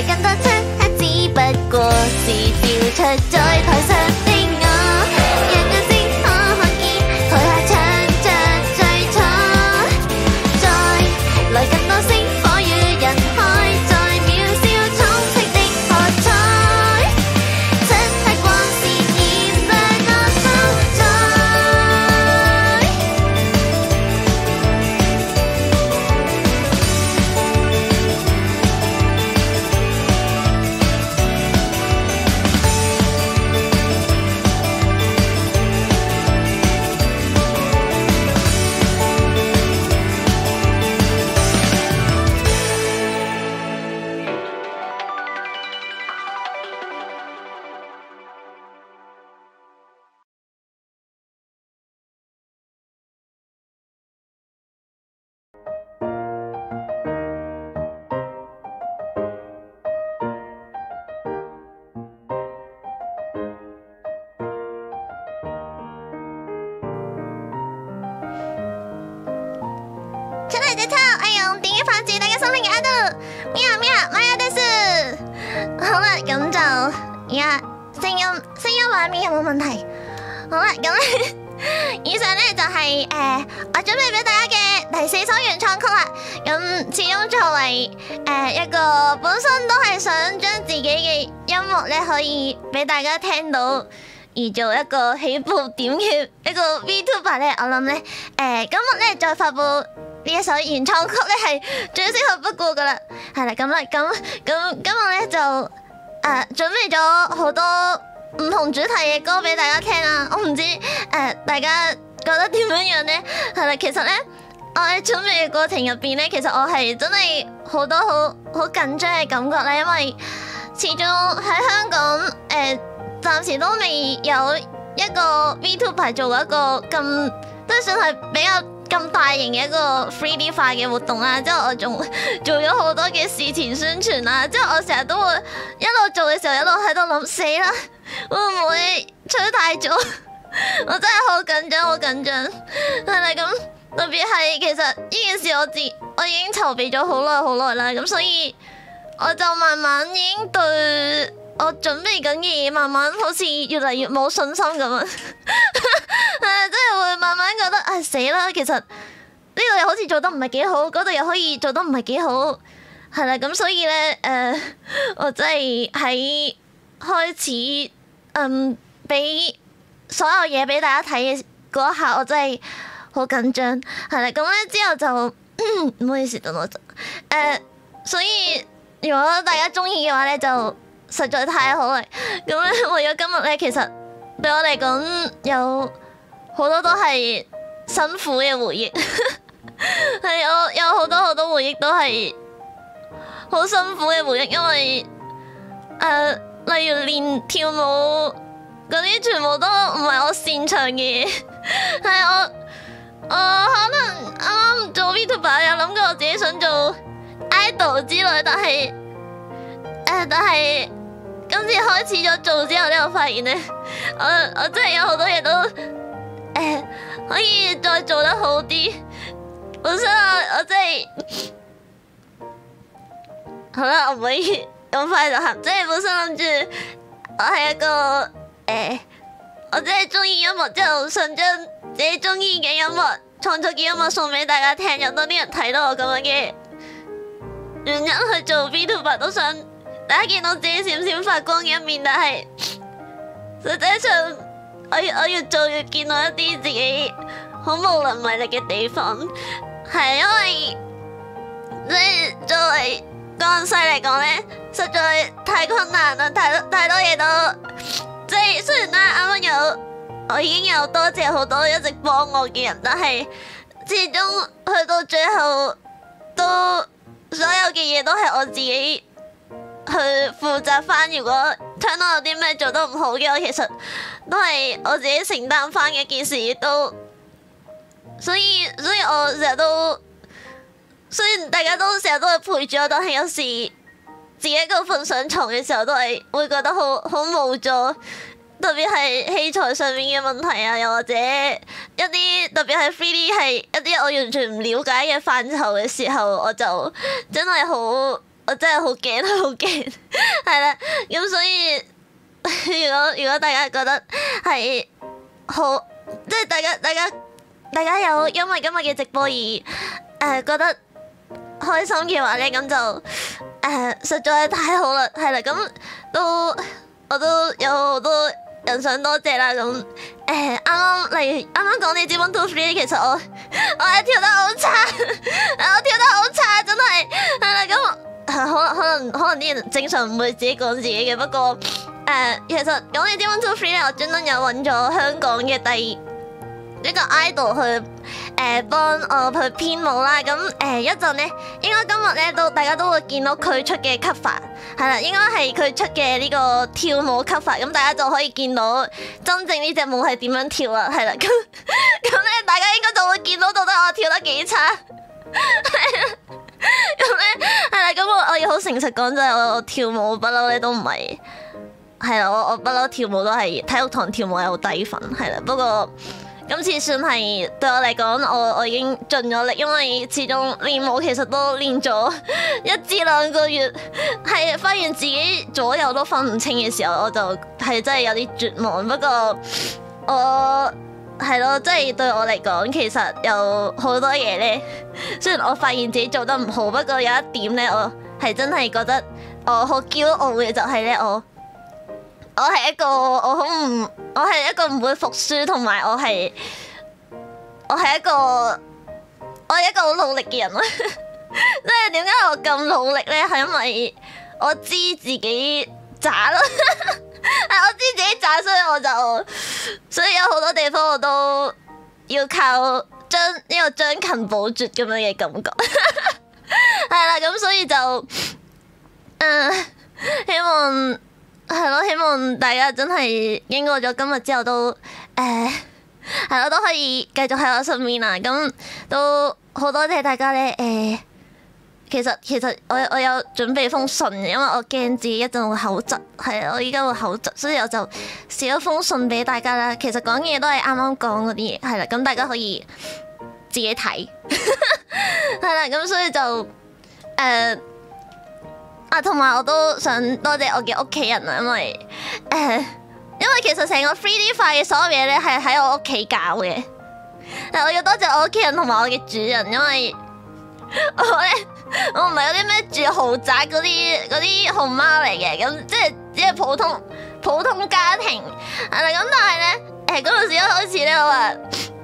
來更多漆黑，只不過是掉出在台上的我，讓眼睛可看見台下唱着最初，再來更多星火與人海，在渺小充斥的喝彩，漆黑光線染亮我心在。 出嚟隻抽，我用電影反轉大家心靈嘅愛度，喵喵，媽呀的事。好啦，咁就而家聲音聲音畫面有冇問題？好啦，咁咧以上咧就係、是、誒、呃、我準備俾大家嘅第四首原創曲啦。咁始終作為誒、呃、一個本身都係想將自己嘅音樂咧可以俾大家聽到，而做一個起步點嘅一個 VTuber 咧，我諗咧誒今日咧再發布呢一首原創曲咧係最適合不過噶啦。係啦，咁啦，咁咁今日咧就誒、呃、準備咗好多唔同主題嘅歌俾大家聽啊！我唔知誒、呃、大家覺得點樣樣咧？係啦，其實咧我喺準備嘅過程入邊咧，其實我係真係好多好好緊張嘅感覺咧，因為始終喺香港誒、呃、暫時都未有一個 VTuber 做過一個咁都算係比較咁大型嘅一個 three D 化嘅活動啦。之後我仲做咗好多嘅事前宣傳啦，之後我成日都會一路做嘅時候一路喺度諗，死啦，會唔會吹太早？我真係好緊張，好緊張。係啦，咁特別係其實呢件事我自我已經籌備咗好耐好耐啦，咁所以我就慢慢已經對我準備緊嘅嘢慢慢好似越嚟越冇信心咁樣。係啊，真係會慢慢覺得唉死啦，其實呢度又好似做得唔係幾好，嗰度又可以做得唔係幾好，係啦，咁所以咧誒、呃，我真係喺開始嗯俾所有嘢俾大家睇嘅嗰一刻，我真係好緊張，係啦，咁咧之後就唔好意思，等我陣誒、呃，所以如果大家中意嘅話咧，就實在太好啦。咁咧為咗今日咧，其實對我嚟講有好多都係辛苦嘅回憶，係有有好多好多回憶都係好辛苦嘅回憶，因為誒、呃、例如練跳舞嗰啲全部都唔係我擅長嘅嘢，係我我可能啱啱做 VTuber 有諗過我自己想做 idol 之類，但係誒、呃、但係今次開始咗做之後咧，我發現咧我我真係有好多嘢都誒、呃、可以再做得好啲。本身我我真係好啦，我唔可以咁快就喊，即係本身諗住我係一個誒、呃，我真係中意音樂之後想將自己中意嘅音樂創作嘅音樂送俾大家聽，有多啲人睇到我咁樣嘅原因去做 VTuber， 都想大家見到自己閃閃發光嘅一面，但係實際上我要我越做越見到一啲自己好無能為力嘅地方，係因為即係作為江西嚟講咧，實在太困難啦，太多太多嘢都即係雖然啦，啱啱有我已經有多謝好多一直幫我嘅人，但係始終去到最後都所有嘅嘢都係我自己去負責翻。如果聽到有啲咩做得唔好嘅，我其實都係我自己承擔翻嘅一件事，亦都所以所以我成日都。雖然大家都成日都係陪住我，但係有時自己一個瞓上床嘅時候都係會覺得好好無助，特別係器材上面嘅問題啊，又或者一啲特別係 three D 係一啲我完全唔了解嘅範疇嘅時候，我就真係好，我我真係好驚好驚，係啦，咁所以如果如果大家覺得係好，即係大家大家大家有因為今日嘅直播而誒、呃、覺得開心嘅話咧，咁就誒、呃、實在係太好啦，係啦，咁都我都有好多人想多謝啦，咁誒啱啱例如啱啱講你知 one two three， 其實我我係跳得好差，我跳得好差，真係係啦，咁可能可能可能啲人正常唔會自己講自己嘅，不過誒、呃、其實講你知 one two three 咧，我專登有揾咗香港嘅第一個 idol 去誒幫、呃、我去編舞啦，咁誒一陣咧，應該今日咧都大家都會見到佢出嘅 cover， 係啦，應該係佢出嘅呢個跳舞 cover， 咁大家就可以見到真正呢隻舞係點樣跳啦，係啦，咁咁咧大家應該就會見到到底我跳得幾差，係啦，咁咧係啦，咁我我要好誠實講，就係我我跳舞不嬲咧都唔係，係啦，我我不嬲跳舞都係體育堂跳舞係好低分，係啦，不過今次算係對我嚟講，我我已經盡咗力，因為始終練舞其實都練咗一至兩個月，係發現自己左右都分唔清嘅時候，我就係真係有啲絕望。不過我係咯，即係對我嚟講，其實有好多嘢呢。雖然我發現自己做得唔好，不過有一點呢，我係真係覺得我好驕傲嘅，就係呢。我。我係一個我好唔，我係一個唔會服輸，同埋我係我係一個我係一個好努力嘅人咯。即係點解我咁努力咧？係因為我知自己渣咯，係我知自己渣，所以我就所以有好多地方我都要靠將呢個將勤補拙咁樣嘅感覺。係啦，咁所以就誒、呃、希望。係咯，希望大家真係經過咗今日之後都誒係咯，都可以繼續喺我身邊啦。咁都好多謝大家咧誒、呃，其實其實我我有準備封信，因為我驚自己一陣會口窒，係啊，我依家會口窒，所以我就寫咗封信俾大家啦。其實講嘅嘢都係啱啱講嗰啲嘢，係啦，咁大家可以自己睇，係啦，咁所以就誒。呃啊，同埋我都想多謝我嘅屋企人啊，因為誒、呃，因為其實成個 three D 化嘅所有嘢咧係喺我屋企搞嘅。但我要多謝我屋企人同埋我嘅主人，因為我咧我唔係嗰啲咩住豪宅嗰啲嗰啲熊貓嚟嘅，咁即係只係普通普通家庭係啦。咁但係咧誒嗰陣時一開始咧我話，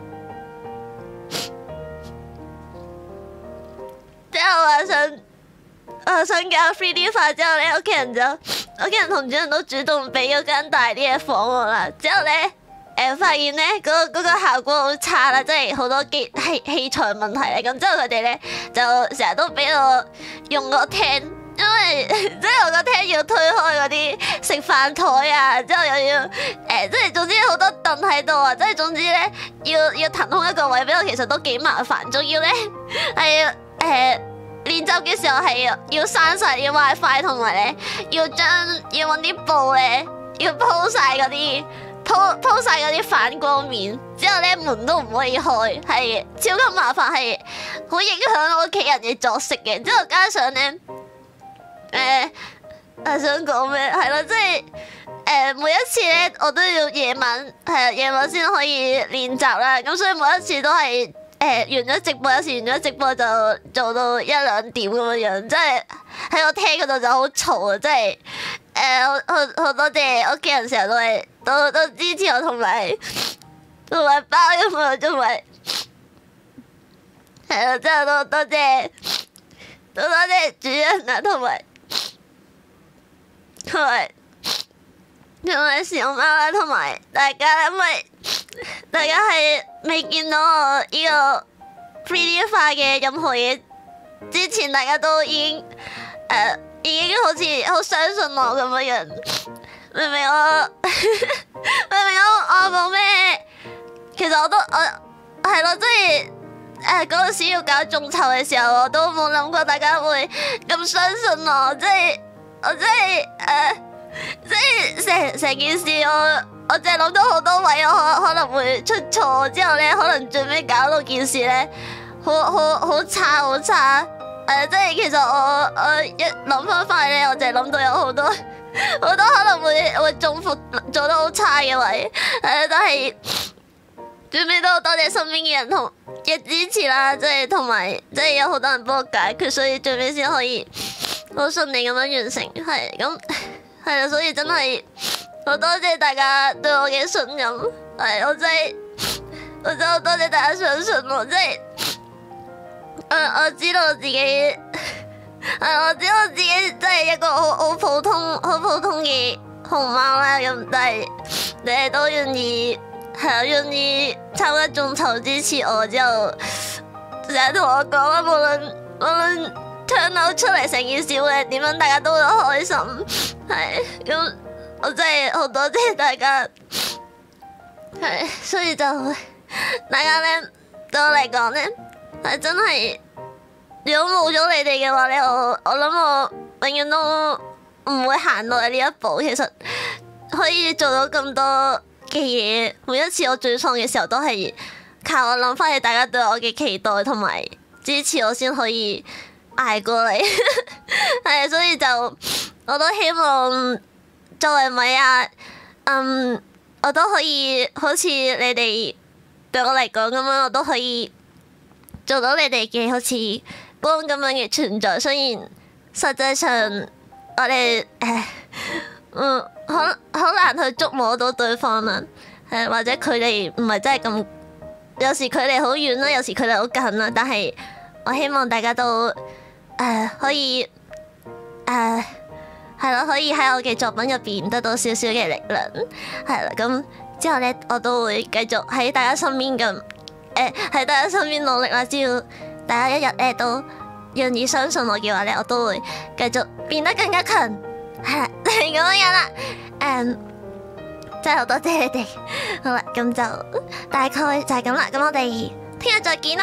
即係我話想。我想搞 three D 化之後咧，屋企人就屋企人同主人都主動俾咗間大啲嘅房我啦。之後咧，誒、呃、發現咧嗰嗰個效果好差啦，即係好多機器器材問題咧。咁之後佢哋咧就成日都俾我用個廳，因為即係我個廳要推開嗰啲食飯台啊，之後又要誒、呃，即係總之好多凳喺度啊，即係總之咧要要騰空一個位俾我，其實都幾麻煩。仲要咧係誒。呃練習嘅時候係要刪晒啲 WiFi， 同埋咧要將要搵啲布咧要鋪晒嗰啲鋪鋪晒嗰啲反光面，之後咧門都唔可以開，係超級麻煩，係好影響我屋企人嘅作息嘅。之後加上咧誒誒想講咩係咯，即係誒每一次咧我都要夜晚係夜晚先可以練習啦，咁所以每一次都係。誒、呃、完咗直播，有時完咗直播就做到一兩點咁樣樣，即係喺我廳嗰度就好嘈啊！即係誒好好好多謝屋企人成日都係都都支持我，同埋同埋包音樂，同埋係咯，真係多多謝多多謝主人啊，同埋同埋同埋小貓啦，同埋大家，因為大家係未見到我呢個 three D 化嘅任何嘢之前，大家都已經誒、呃、已經好似好相信我咁樣樣，明唔明我？明唔明我？我講咩？其實我都我係咯，即係誒嗰陣時要搞眾籌嘅時候，我都冇諗過大家會咁相信我，即係我真係誒。呃即係成成件事我，我我淨係諗到好多位，我可可能會出錯，之後咧可能最尾搞到件事咧，好好好差好差， 誒，即係其實我我一諗翻翻咧，我就係諗到有好多好多可能會會中伏做得好差嘅位，誒，但係最尾都好多謝身邊嘅人同嘅支持啦，即係同埋即係有好多人幫我解決，所以最尾先可以好順利咁樣完成，係咁係啦，所以真係好多謝大家對我嘅信任，係我真係我真係好多謝大家相信我，即係。誒、呃，我知道自己，誒、呃，我知道自己真係一個好好普通、好普通嘅熊貓啦。咁但係你哋都願意係啊，願意參加眾籌支持我之後，成日同我講啦，無論無論唱到出嚟成件事會點樣，大家都會開心。係咁，我真係好多謝大家。係，所以就大家咧對我嚟講咧。係真係，如果冇咗你哋嘅話咧，我我諗我永遠都唔會行到嚟呢一步。其實可以做到咁多嘅嘢，每一次我沮喪嘅時候，都係靠我諗翻起大家對我嘅期待同埋支持，我先可以捱過嚟。係，所以就我都希望作為米亞，嗯，我都可以好似你哋對我嚟講咁樣，我都可以。做到你哋嘅好似光咁樣嘅存在，雖然實際上我哋誒，嗯，好好難去觸摸到對方啦，誒或者距離唔係真係咁，有時距離好遠啦，有時距離好近啦，但係我希望大家都誒、呃、可以誒係咯，可以喺我嘅作品入邊得到少少嘅力量，係啦，咁之後咧我都會繼續喺大家身邊咁。誒喺大家身邊努力啦，只要大家一日咧都願意相信我嘅話咧，我都會繼續變得更加強，係啦，就係咁樣啦。誒，真係好多謝你哋。好啦，咁就大概就係咁啦。咁我哋聽日再見啦。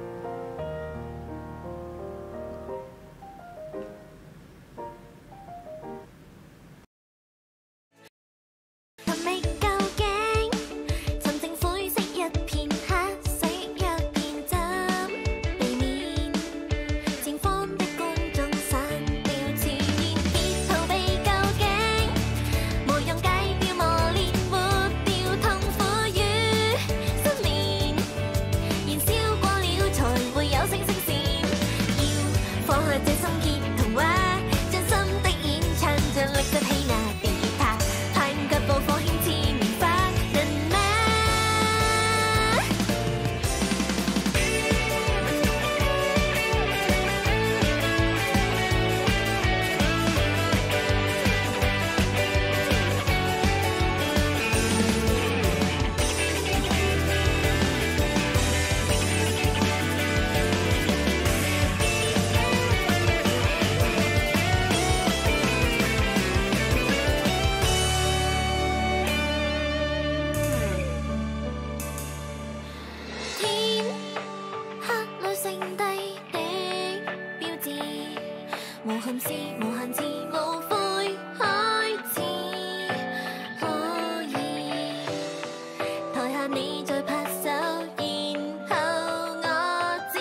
無憾是無限次無悔開始，可以台下你再拍手，然後我知，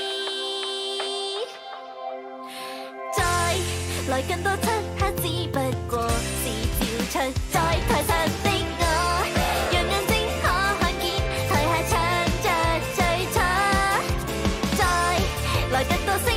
再來更多漆黑，只不過是照出在台上的我，讓眼睛可看見台下唱着最初，再來更多聲。